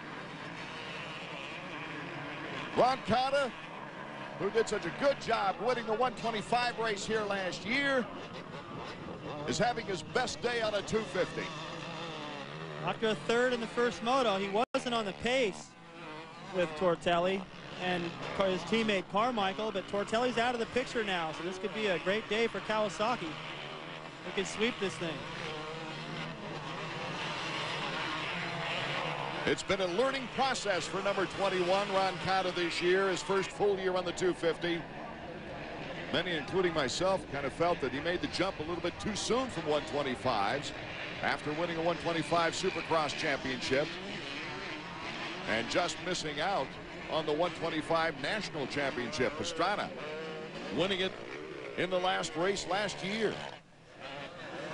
Roncada, who did such a good job winning the one twenty-five race here last year, is having his best day on a two fifty. After a third in the first moto, he wasn't on the pace with Tortelli and his teammate Carmichael, but Tortelli's out of the picture now, so this could be a great day for Kawasaki. They can sweep this thing. It's been a learning process for number twenty-one, Roncada, this year, his first full year on the two fifty. Many, including myself, kind of felt that he made the jump a little bit too soon from one twenty-fives after winning a one twenty-five Supercross championship and just missing out on the one twenty-five National Championship. Pastrana winning it in the last race last year.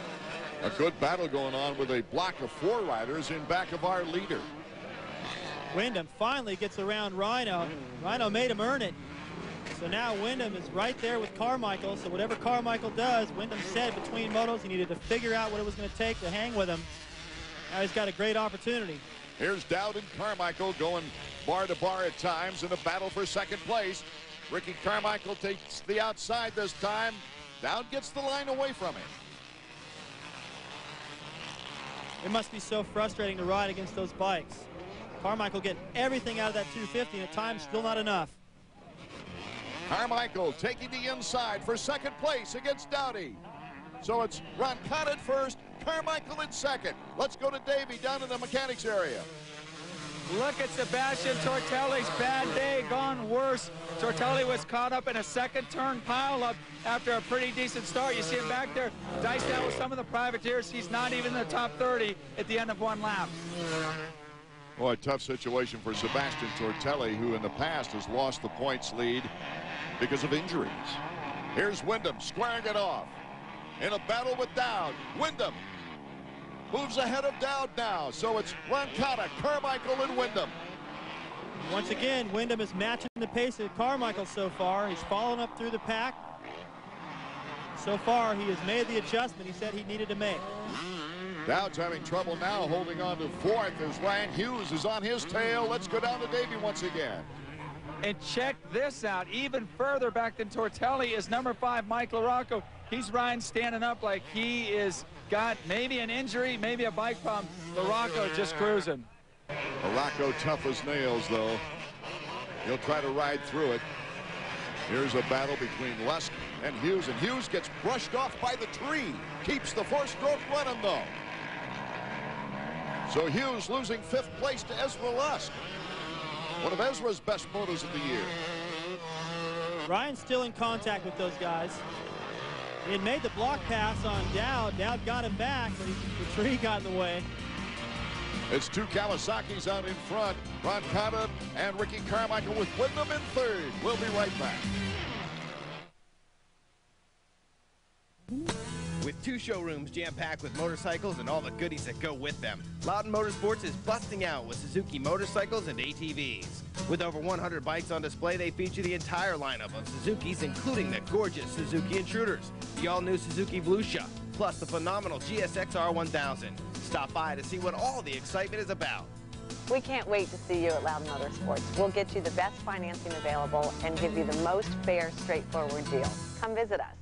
A good battle going on with a block of four riders in back of our leader. Wyndham finally gets around Rhino. Rhino made him earn it. So now Wyndham is right there with Carmichael. So whatever Carmichael does, Wyndham said between motos he needed to figure out what it was going to take to hang with him. Now he's got a great opportunity. Here's Dowd and Carmichael going bar to bar at times in a battle for second place. Ricky Carmichael takes the outside this time. Dowd gets the line away from him. It must be so frustrating to ride against those bikes. Carmichael getting everything out of that two fifty, and at times still not enough. Carmichael taking the inside for second place against Dowdy. So it's Roncada at first, Carmichael in second. Let's go to Davey down in the mechanics area. Look at Sebastian Tortelli's bad day gone worse. Tortelli was caught up in a second turn pileup after a pretty decent start. You see him back there diced out with some of the privateers. He's not even in the top thirty at the end of one lap. Boy, a tough situation for Sebastian Tortelli, who in the past has lost the points lead because of injuries. Here's Wyndham squaring it off. In a battle with Dowd, Wyndham moves ahead of Dowd now. So it's Roncada, Carmichael, and Wyndham. Once again, Wyndham is matching the pace of Carmichael so far. He's following up through the pack. So far, he has made the adjustment he said he needed to make. Dowd's having trouble now holding on to fourth as Ryan Hughes is on his tail. Let's go down to Davey once again. And check this out. Even further back than Tortelli is number five, Mike LaRocco. He's riding standing up like he is got maybe an injury, maybe a bike problem. LaRocco just cruising. LaRocco tough as nails, though. He'll try to ride through it. Here's a battle between Lusk and Hughes, and Hughes gets brushed off by the tree. Keeps the four-stroke running, though. So Hughes losing fifth place to Ezra Lusk. One of Ezra's best motos of the year. Ryan's still in contact with those guys. He had made the block pass on Dowd. Dowd got him back, but he, the tree got in the way. It's two Kawasaki's out in front. Roncada and Ricky Carmichael with Wyndham in third. We'll be right back. With two showrooms jam-packed with motorcycles and all the goodies that go with them, Loudon Motorsports is busting out with Suzuki motorcycles and A T Vs. With over one hundred bikes on display, they feature the entire lineup of Suzukis, including the gorgeous Suzuki Intruders, the all-new Suzuki Volusia, plus the phenomenal G S X R one thousand. Stop by to see what all the excitement is about. We can't wait to see you at Loudon Motorsports. We'll get you the best financing available and give you the most fair, straightforward deal. Come visit us.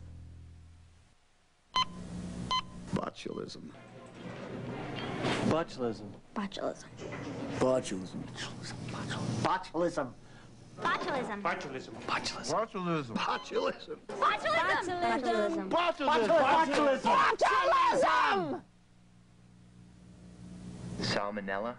Botulism. Botulism. Botulism. Botulism. Botulism. Botulism. Botulism. Botulism. Botulism. Botulism. Botulism. Botulism. Botulism. Botulism. Salmonella.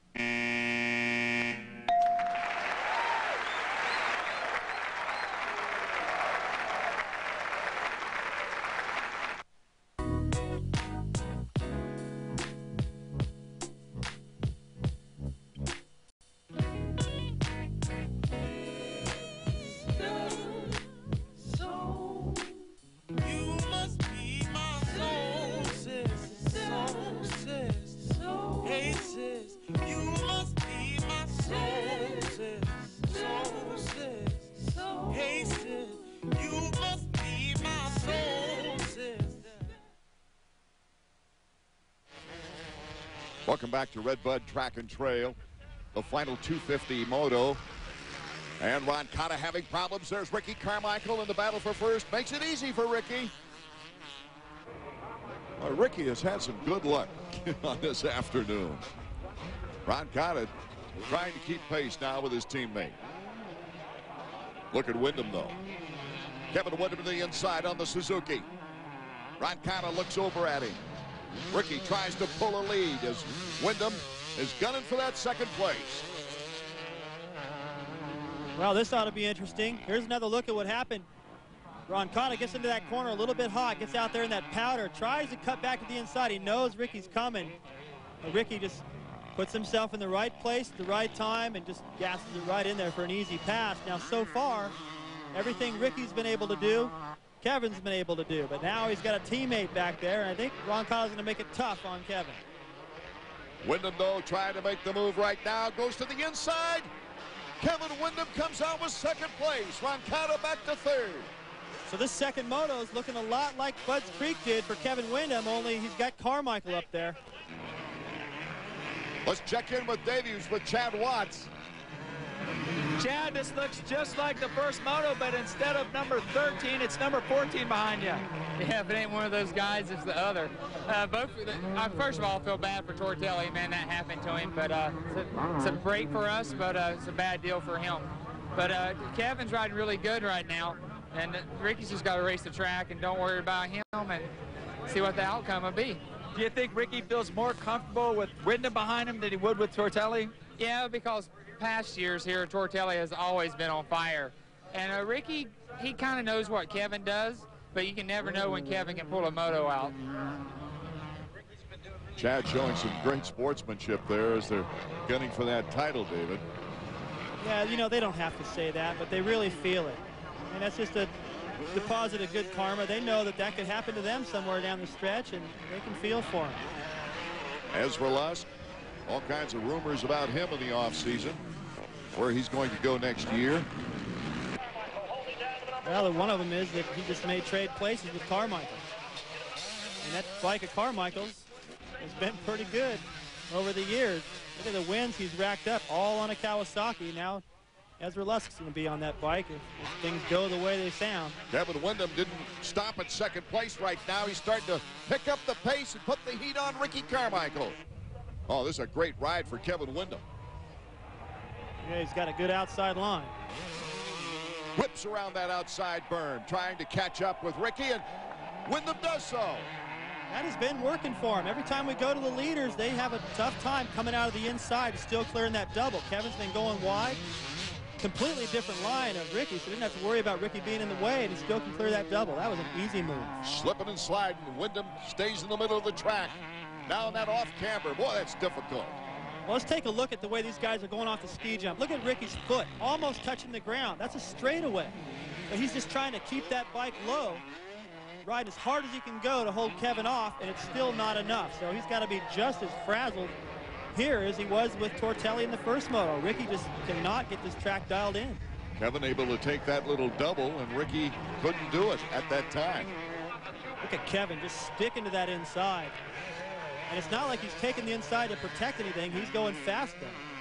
Welcome back to Redbud Track and Trail, the final two fifty moto. And Roncada having problems. There's Ricky Carmichael in the battle for first. Makes it easy for Ricky. Well, Ricky has had some good luck on this afternoon. Roncada trying to keep pace now with his teammate. Look at Wyndham, though. Kevin Wyndham to the inside on the Suzuki. Roncada looks over at him. Ricky tries to pull a lead as Wyndham is gunning for that second place. Well, this ought to be interesting. Here's another look at what happened. Roncada gets into that corner a little bit hot, gets out there in that powder, tries to cut back to the inside. He knows Ricky's coming. But Ricky just puts himself in the right place at the right time and just gasses it right in there for an easy pass. Now, so far, everything Ricky's been able to do, Kevin's been able to do, but now he's got a teammate back there, and I think Roncada's going to make it tough on Kevin. Wyndham, though, trying to make the move right now. Goes to the inside. Kevin Wyndham comes out with second place. Roncada back to third. So this second moto is looking a lot like Budds Creek did for Kevin Wyndham, only he's got Carmichael up there. Let's check in with Davies with Chad Watts. Chad, this looks just like the first moto, but instead of number thirteen, it's number fourteen behind you. Yeah, if it ain't one of those guys, it's the other. Uh, both. Uh, first of all, I feel bad for Tortelli, man, that happened to him. But uh, it's, a, it's a break for us, but uh, it's a bad deal for him. But uh, Kevin's riding really good right now, and Ricky's just got to race the track and don't worry about him and see what the outcome will be. Do you think Ricky feels more comfortable with Wyndham behind him than he would with Tortelli? Yeah, because past years here, Tortelli has always been on fire. And uh, Ricky, he kind of knows what Kevin does, but you can never know when Kevin can pull a moto out. Chad showing some great sportsmanship there as they're gunning for that title, David. Yeah, you know, they don't have to say that, but they really feel it. And that's just a deposit of good karma. They know that that could happen to them somewhere down the stretch, and they can feel for him. Ezra Lusk, all kinds of rumors about him in the offseason, where he's going to go next year. Well, one of them is that he just may trade places with Carmichael. And that bike of Carmichael's has been pretty good over the years. Look at the wins he's racked up, all on a Kawasaki. Now Ezra Lusk's going to be on that bike if, if things go the way they sound. Kevin Wyndham didn't stop at second place right now. He's starting to pick up the pace and put the heat on Ricky Carmichael. Oh, this is a great ride for Kevin Wyndham. Yeah, he's got a good outside line. Whips around that outside burn, trying to catch up with Ricky, and Wyndham does so. That has been working for him. Every time we go to the leaders, they have a tough time coming out of the inside, still clearing that double. Kevin's been going wide. Completely different line of Ricky, so didn't have to worry about Ricky being in the way, and he still can clear that double. That was an easy move. Slipping and sliding. Wyndham stays in the middle of the track. Now on that off camber. Boy, that's difficult. Well, let's take a look at the way these guys are going off the ski jump. Look at Ricky's foot, almost touching the ground. That's a straightaway. But he's just trying to keep that bike low, ride as hard as he can go to hold Kevin off, and it's still not enough. So he's got to be just as frazzled here as he was with Tortelli in the first moto. Ricky just cannot get this track dialed in. Kevin able to take that little double, and Ricky couldn't do it at that time. Look at Kevin just sticking to that inside. And it's not like he's taking the inside to protect anything. He's going faster.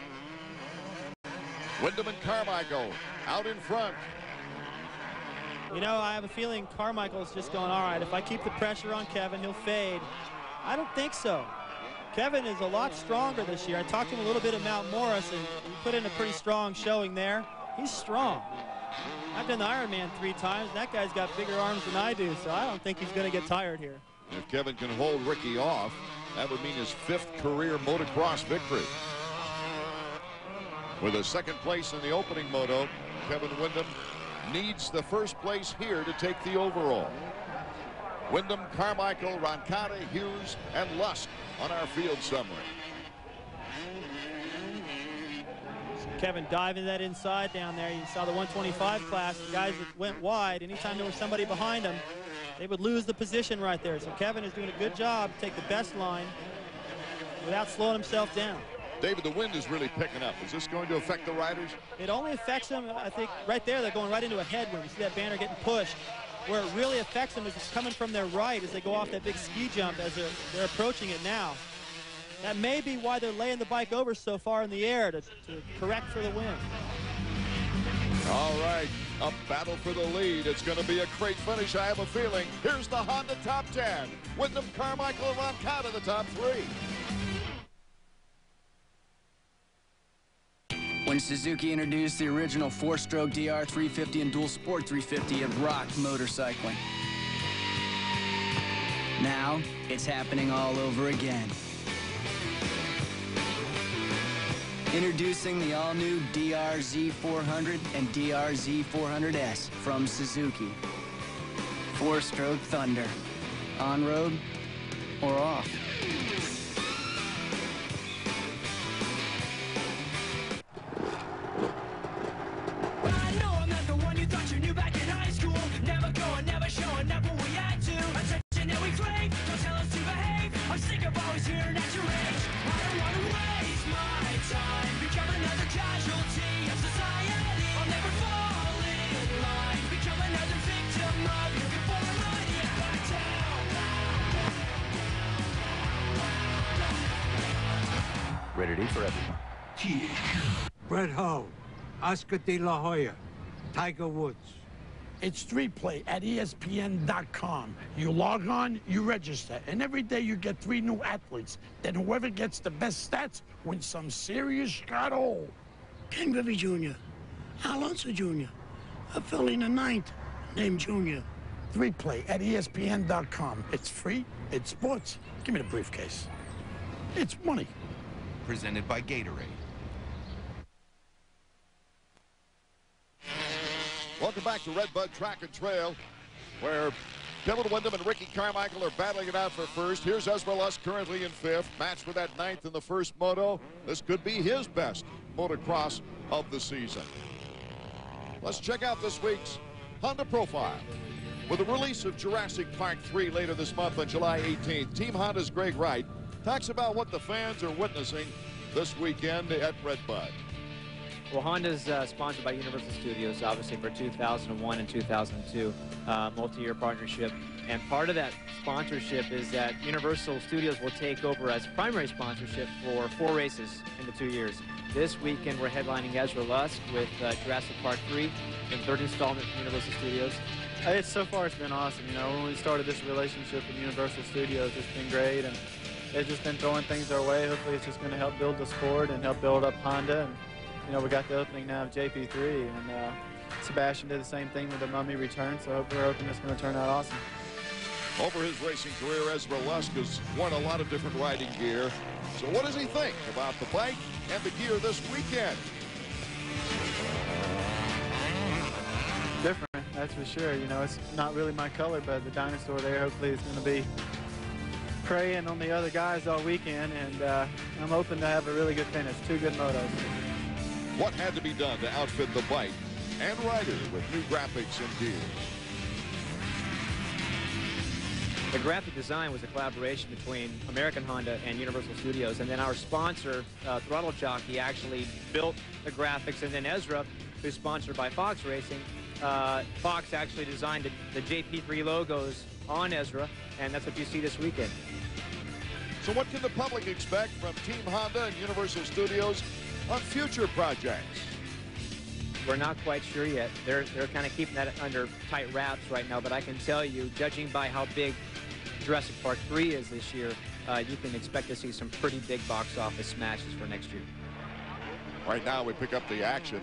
Wyndham and Carmichael out in front. You know, I have a feeling Carmichael's just going, all right, if I keep the pressure on Kevin, he'll fade. I don't think so. Kevin is a lot stronger this year. I talked to him a little bit at Mount Morris, and he put in a pretty strong showing there. He's strong. I've done the Ironman three times, and that guy's got bigger arms than I do, so I don't think he's going to get tired here. If Kevin can hold Ricky off, that would mean his fifth career motocross victory. With a second place in the opening moto, Kevin Wyndham needs the first place here to take the overall. Wyndham, Carmichael, Roncada, Hughes, and Lusk on our field summary. Kevin diving that inside down there. You saw the one twenty-five class, the guys that went wide, anytime there was somebody behind them, they would lose the position right there. So Kevin is doing a good job to take the best line without slowing himself down. David, the wind is really picking up. Is this going to affect the riders? It only affects them, I think, right there. They're going right into a headwind. You see that banner getting pushed. Where it really affects them is it's coming from their right as they go off that big ski jump as they're, they're approaching it now. That may be why they're laying the bike over so far in the air, to, to correct for the wind. All right, a battle for the lead. It's going to be a great finish, I have a feeling. Here's the Honda top ten. Wyndham, Carmichael, and Roncada, the top three. When Suzuki introduced the original four-stroke D R three fifty and dual sport three fifty, it rocked motorcycling. Now, it's happening all over again. Introducing the all-new D R Z four hundred and D R Z four hundred S from Suzuki. Four-stroke thunder. On-road or off. Attention that we crave, don't tell us to behave. I'm sick of always hearing at your age. I don't want to opportunity for everyone. Brett Ho, Oscar De La Hoya, Tiger Woods. It's three play at E S P N dot com. You log on, you register, and every day you get three new athletes. Then whoever gets the best stats wins some serious scotto. Ken Griffey Junior, Alonso Junior, a fellow in the ninth named Junior. Three play at E S P N dot com. It's free, it's sports. Give me the briefcase. It's money. Presented by Gatorade. Welcome back to Redbud Track and Trail, where Kevin Windham and Ricky Carmichael are battling it out for first. Here's Ezra Lusk currently in fifth, matched for that ninth in the first moto. This could be his best motocross of the season. Let's check out this week's Honda Profile. With the release of Jurassic Park three later this month on July eighteenth, Team Honda's Greg Wright talks about what the fans are witnessing this weekend at Redbud. Well, Honda's uh, sponsored by Universal Studios, obviously, for two thousand one and two thousand two, uh, multi-year partnership. And part of that sponsorship is that Universal Studios will take over as primary sponsorship for four races in the two years. This weekend, we're headlining Ezra Lusk with uh, Jurassic Park three, and third installment from Universal Studios. Uh, It's so far it's been awesome. You know, when we started this relationship with Universal Studios, it's been great, and they've just been throwing things our way. Hopefully, it's just going to help build the sport and help build up Honda. And you know, we got the opening now of J P three, and uh, Sebastian did the same thing with the Mummy Return. So hope we're hoping it's going to turn out awesome. Over his racing career, Ezra Lusk has worn a lot of different riding gear. So what does he think about the bike and the gear this weekend? Different, that's for sure. You know, it's not really my color, but the dinosaur there hopefully is going to be preying on the other guys all weekend, and uh, I'm hoping to have a really good finish. Two good motos. What had to be done to outfit the bike and rider with new graphics and gear? The graphic design was a collaboration between American Honda and Universal Studios, and then our sponsor, uh, Throttle Jockey, actually built the graphics, and then Ezra, who's sponsored by Fox Racing, uh, Fox actually designed the, the J P three logos on Ezra, and that's what you see this weekend. So what can the public expect from Team Honda and Universal Studios on future projects? We're not quite sure yet. They're, they're kind of keeping that under tight wraps right now, but I can tell you, judging by how big Jurassic Park three is this year, uh, you can expect to see some pretty big box office smashes for next year. Right now we pick up the action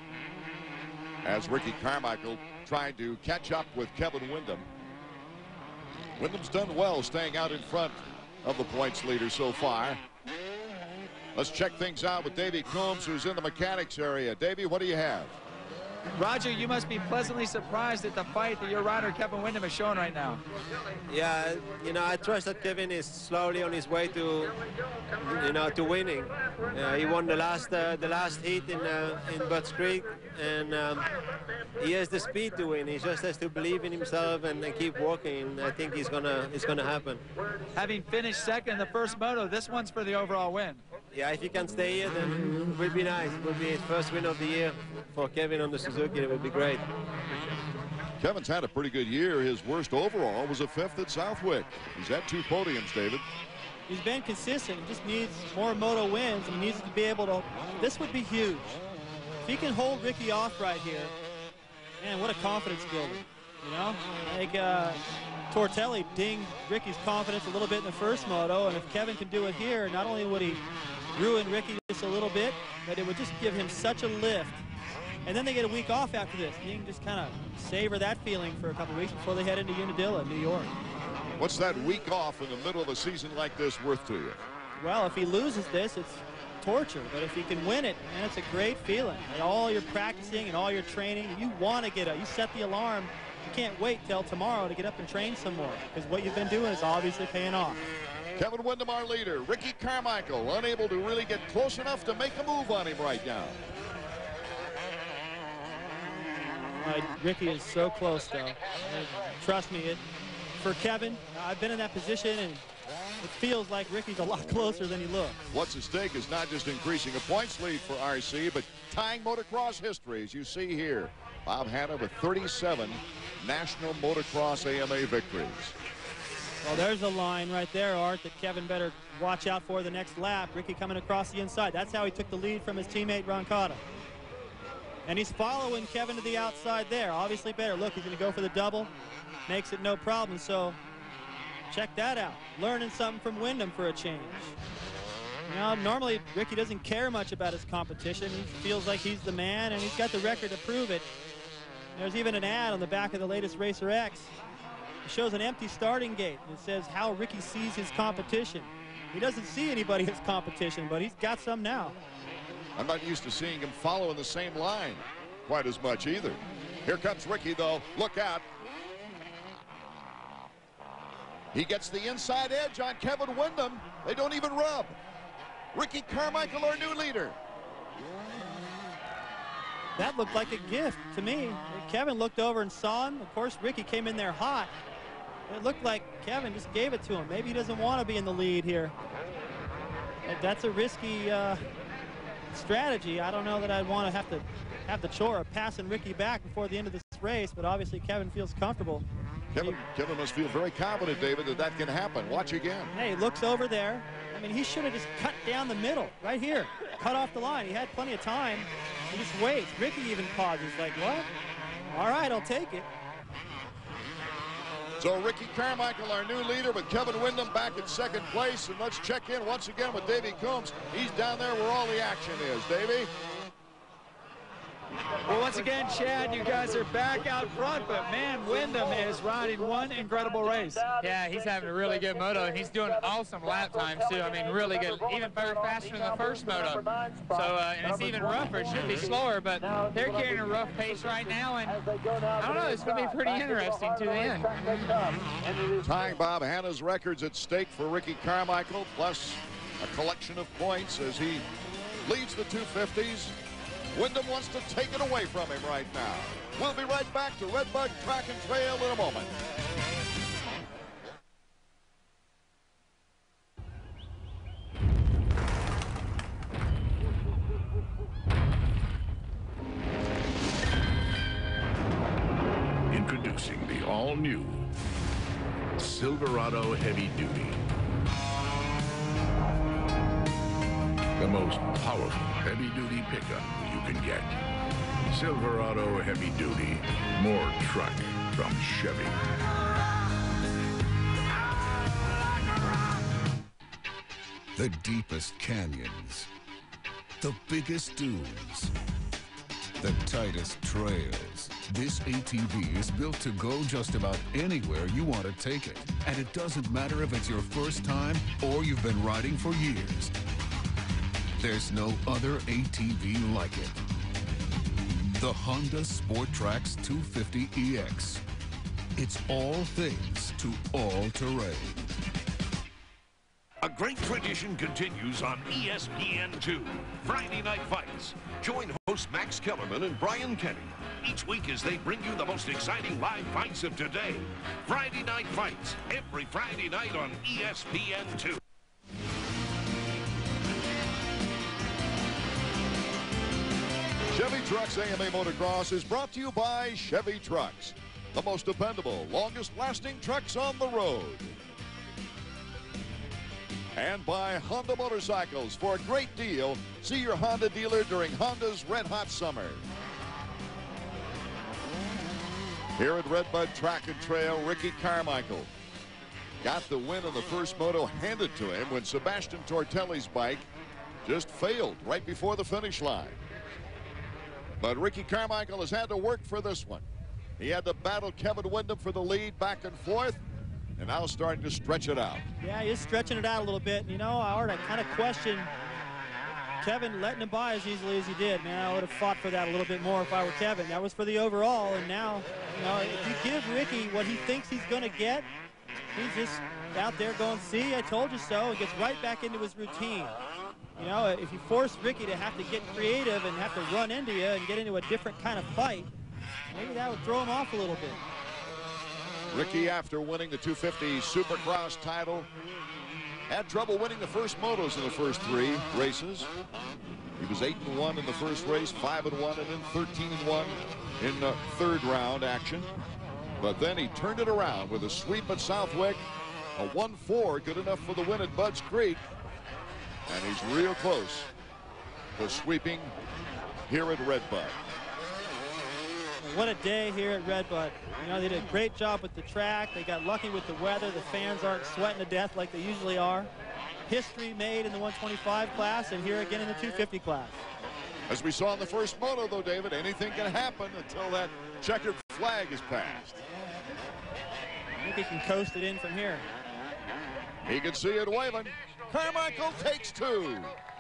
as Ricky Carmichael tried to catch up with Kevin Windham. Windham's done well staying out in front of the points leader so far. Let's check things out with Davey Combs, who's in the mechanics area. Davey, what do you have? Roger, you must be pleasantly surprised at the fight that your rider Kevin Windham is showing right now. Yeah, you know, I trust that Kevin is slowly on his way to, you know, to winning. Uh, he won the last uh, the last heat in uh, in Butts Creek, and um, he has the speed to win. He just has to believe in himself and, and keep working. I think he's gonna it's gonna happen. Having finished second in the first moto, this one's for the overall win. Yeah, if he can stay here, then it would be nice. It would be his first win of the year for Kevin on the Suzuki. It would be great. Kevin's had a pretty good year. His worst overall was a fifth at Southwick. He's had two podiums, David. He's been consistent. He just needs more moto wins. He needs to be able to. This would be huge. If he can hold Ricky off right here, man, what a confidence builder. You know, like uh, Tortelli dinged Ricky's confidence a little bit in the first moto, and if Kevin can do it here, not only would he ruin Ricky just a little bit, but it would just give him such a lift. And then they get a week off after this. You can just kind of savor that feeling for a couple weeks before they head into Unadilla, New York. What's that week off in the middle of a season like this worth to you? Well, if he loses this, it's torture. But if he can win it, man, it's a great feeling. And all your practicing and all your training, you want to get up. You set the alarm. You can't wait till tomorrow to get up and train some more, because what you've been doing is obviously paying off. Kevin Windham, our leader. Ricky Carmichael, unable to really get close enough to make a move on him right now. Uh, Ricky is so close, though. And trust me, it, for Kevin, I've been in that position, and it feels like Ricky's a lot closer than he looks. What's at stake is not just increasing a points lead for R C, but tying motocross history, as you see here. Bob Hanna with thirty-seven National Motocross A M A victories. Well, there's a line right there, Art, that Kevin better watch out for the next lap. Ricky coming across the inside. That's how he took the lead from his teammate Roncada. And he's following Kevin to the outside there. Obviously better. Look, he's going to go for the double. Makes it no problem. So check that out. Learning something from Wyndham for a change. Now, normally Ricky doesn't care much about his competition. He feels like he's the man, and he's got the record to prove it. There's even an ad on the back of the latest Racer X. It shows an empty starting gate. It says how Ricky sees his competition. He doesn't see anybody as competition, but he's got some now. I'm not used to seeing him following the same line quite as much either. Here comes Ricky, though. Look out. He gets the inside edge on Kevin Wyndham. They don't even rub. Ricky Carmichael, our new leader. That looked like a gift to me. Kevin looked over and saw him. Of course, Ricky came in there hot. It looked like Kevin just gave it to him. Maybe he doesn't want to be in the lead here. That's a risky uh, strategy. I don't know that I'd want to have to have the chore of passing Ricky back before the end of this race, but obviously Kevin feels comfortable. Kevin, he, Kevin must feel very confident, David, that that can happen. Watch again. Hey, he looks over there. I mean, he should have just cut down the middle, right here. Cut off the line. He had plenty of time. He just waits. Ricky even pauses, like, what? All right, I'll take it. So Ricky Carmichael, our new leader, with Kevin Wyndham back in second place. And let's check in once again with Davey Coombs. He's down there where all the action is. Davey? Well, once again, Chad, you guys are back out front, but man, Wyndham is riding one incredible race. Yeah, he's having a really good moto, and he's doing awesome lap times, too. I mean, really good, even better, faster than the first moto. So, uh, and it's even rougher. It should be slower, but they're carrying a rough pace right now, and I don't know, it's going to be pretty interesting to the end. Tying Bob Hanna's records at stake for Ricky Carmichael, plus a collection of points as he leads the two fifties. Wyndham wants to take it away from him right now. We'll be right back to Redbud Track and Trail in a moment. Introducing the all-new Silverado Heavy Duty. The most powerful heavy-duty pickup you can get. Silverado Heavy Duty. More truck from Chevy. The deepest canyons. The biggest dunes. The tightest trails. This A T V is built to go just about anywhere you want to take it. And it doesn't matter if it's your first time or you've been riding for years. There's no other A T V like it. The Honda Sport Trax two fifty E X. It's all things to all terrain. A great tradition continues on E S P N two, Friday Night Fights. Join hosts Max Kellerman and Brian Kenny each week as they bring you the most exciting live fights of today. Friday Night Fights, every Friday night on E S P N two. Chevy Trucks A M A Motocross is brought to you by Chevy Trucks, the most dependable, longest-lasting trucks on the road. And by Honda Motorcycles. For a great deal, see your Honda dealer during Honda's Red Hot Summer. Here at Redbud Track and Trail, Ricky Carmichael got the win on the first moto handed to him when Sebastian Tortelli's bike just failed right before the finish line. But Ricky Carmichael has had to work for this one. He had to battle Kevin Wyndham for the lead back and forth, and now starting to stretch it out. Yeah, he's stretching it out a little bit. And, you know, Art, I kind of question Kevin letting him by as easily as he did. Man, I would have fought for that a little bit more if I were Kevin. That was for the overall, and now, you know, if you give Ricky what he thinks he's going to get, he's just out there going, see, I told you so, and gets right back into his routine. You know, if you force Ricky to have to get creative and have to run into you and get into a different kind of fight, maybe that would throw him off a little bit. Ricky, after winning the two fifty Supercross title, had trouble winning the first motos in the first three races. He was eight and one in the first race, five and one, and then thirteen and one in the third round action. But then he turned it around with a sweep at Southwick A one four, good enough for the win at Budds Creek. And he's real close to sweeping here at Red Bud. What a day here at Red Bud. You know, they did a great job with the track. They got lucky with the weather. The fans aren't sweating to death like they usually are. History made in the one twenty-five class, and here again in the two fifty class. As we saw in the first moto, though, David, anything can happen until that checkered flag is passed. I think he can coast it in from here. He can see it waving. Carmichael takes two.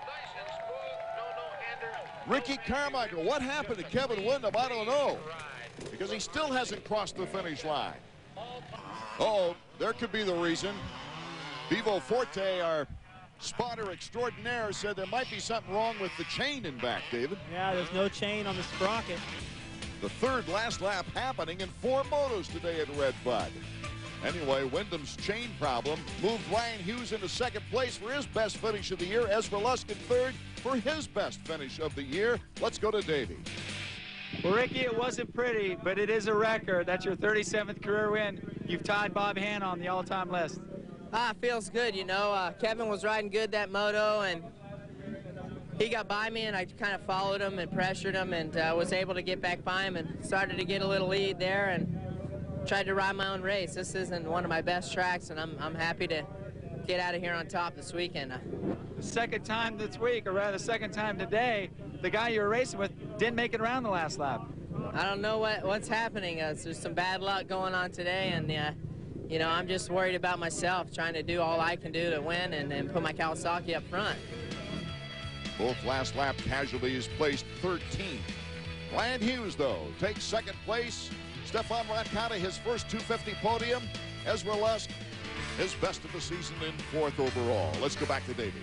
Ricky Carmichael, what happened to Kevin Windham? I don't know, because he still hasn't crossed the finish line. Uh-oh, there could be the reason. Vivo Forte, our spotter extraordinaire, said there might be something wrong with the chain in back, David. Yeah, there's no chain on the sprocket. The third last lap happening in four motos today at Red Bud. Anyway, Wyndham's chain problem moved Ryan Hughes into second place for his best finish of the year. Ezra Lusk in third for his best finish of the year. Let's go to Davey. Well, Ricky, it wasn't pretty, but it is a record. That's your thirty-seventh career win. You've tied Bob Hanna on the all-time list. Ah, feels good, you know. Uh, Kevin was riding good that moto, and he got by me, and I kind of followed him and pressured him, and uh, was able to get back by him and started to get a little lead there and tried to ride my own race. This isn't one of my best tracks, and I'm, I'm happy to get out of here on top this weekend. The second time this week, or rather the second time today, the guy you were racing with didn't make it around the last lap. I don't know what, what's happening. Uh, there's some bad luck going on today, and uh, you know, I'm just worried about myself, trying to do all I can do to win and, and put my Kawasaki up front. Both last lap casualties placed thirteenth. Ryan Hughes, though, takes second place. Stefan Roncada, his first two fifty podium. Ezra Lusk, his best of the season in fourth overall. Let's go back to Davey.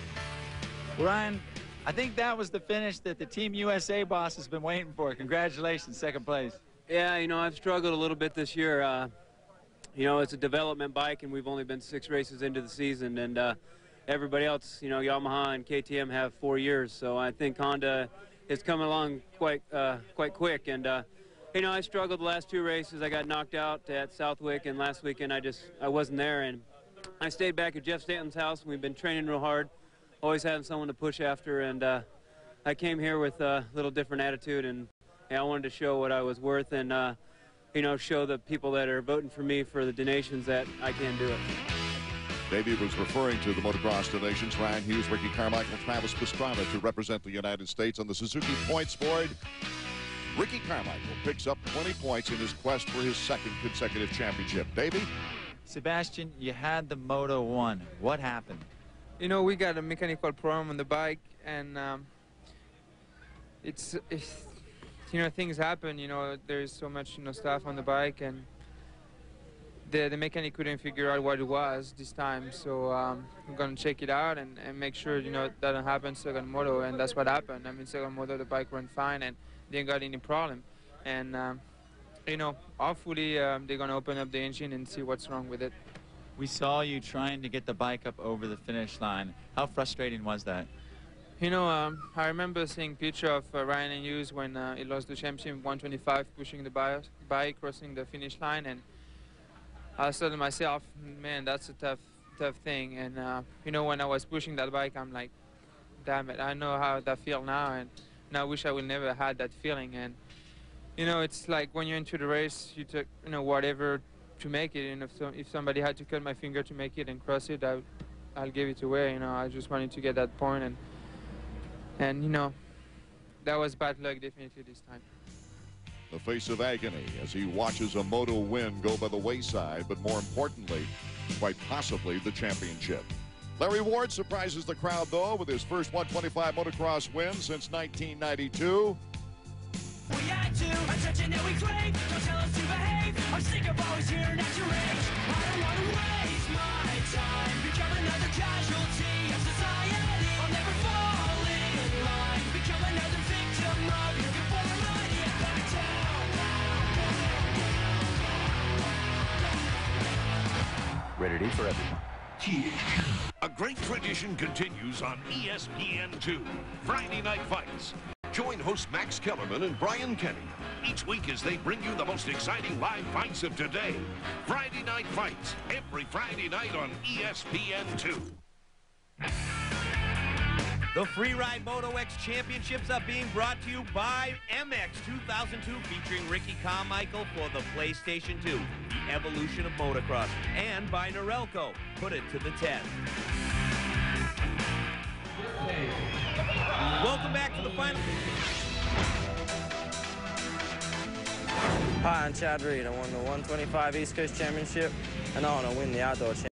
Ryan, I think that was the finish that the Team U S A boss has been waiting for. Congratulations, second place. Yeah, you know, I've struggled a little bit this year. Uh, you know, it's a development bike, and we've only been six races into the season, and uh, everybody else, you know, Yamaha and K T M have four years. So I think Honda is coming along quite, uh, quite quick, and uh, you know, I struggled the last two races. I got knocked out at Southwick, and last weekend I just I wasn't there, and I stayed back at Jeff Stanton's house, and we've been training real hard, always having someone to push after, and uh, I came here with a little different attitude, and, and I wanted to show what I was worth, and uh, you know, show the people that are voting for me for the donations that I can do it. Davey was referring to the motocross donations. Ryan Hughes, Ricky Carmichael, Travis Pastrana to represent the United States on the Suzuki points board. Ricky Carmichael picks up twenty points in his quest for his second consecutive championship. Davey? Sebastian, you had the Moto one. What happened? You know, we got a mechanical problem on the bike, and um, it's, it's, you know, things happen. You know, there's so much, you know, stuff on the bike, and the, the mechanic couldn't figure out what it was this time. So um, I'm going to check it out and, and make sure, you know, it doesn't happen second moto, and that's what happened. I mean, second moto, the bike ran fine, and didn't got any problem. And, um, you know, hopefully um, they're going to open up the engine and see what's wrong with it. We saw you trying to get the bike up over the finish line. How frustrating was that? You know, um, I remember seeing a picture of uh, Ryan Hughes when uh, he lost the championship one twenty-five, pushing the bi bike, crossing the finish line, and I said to myself, man, that's a tough, tough thing. And, uh, you know, when I was pushing that bike, I'm like, damn it, I know how that feels now, and, and I wish I would never had that feeling. And, you know, it's like when you're into the race, you took, you know, whatever to make it, and if, so, if somebody had to cut my finger to make it and cross it, I, I'll give it away. You know, I just wanted to get that point, and, and you know, that was bad luck definitely this time. The face of agony as he watches a moto win go by the wayside, but more importantly, quite possibly the championship. Larry Ward surprises the crowd, though, with his first one twenty-five motocross win since nineteen ninety-two. We had to, attention that we crave, don't tell us to behave. I'm sick of always hearing at your age. I don't want to waste my time, become another casualty of society. I'll never fall in line, become another victim of your conformity. Back down. Ready for everyone. A great tradition continues on E S P N two. Friday Night Fights. Join hosts Max Kellerman and Brian Kenny each week as they bring you the most exciting live fights of today. Friday Night Fights, every Friday night on E S P N two. The Free Ride Moto X Championships are being brought to you by M X two thousand two, featuring Ricky Carmichael for the PlayStation two, the evolution of motocross, and by Norelco, put it to the test. Welcome back to the final. Hi, I'm Chad Reed. I won the one twenty-five East Coast Championship, and I want to win the outdoor championship.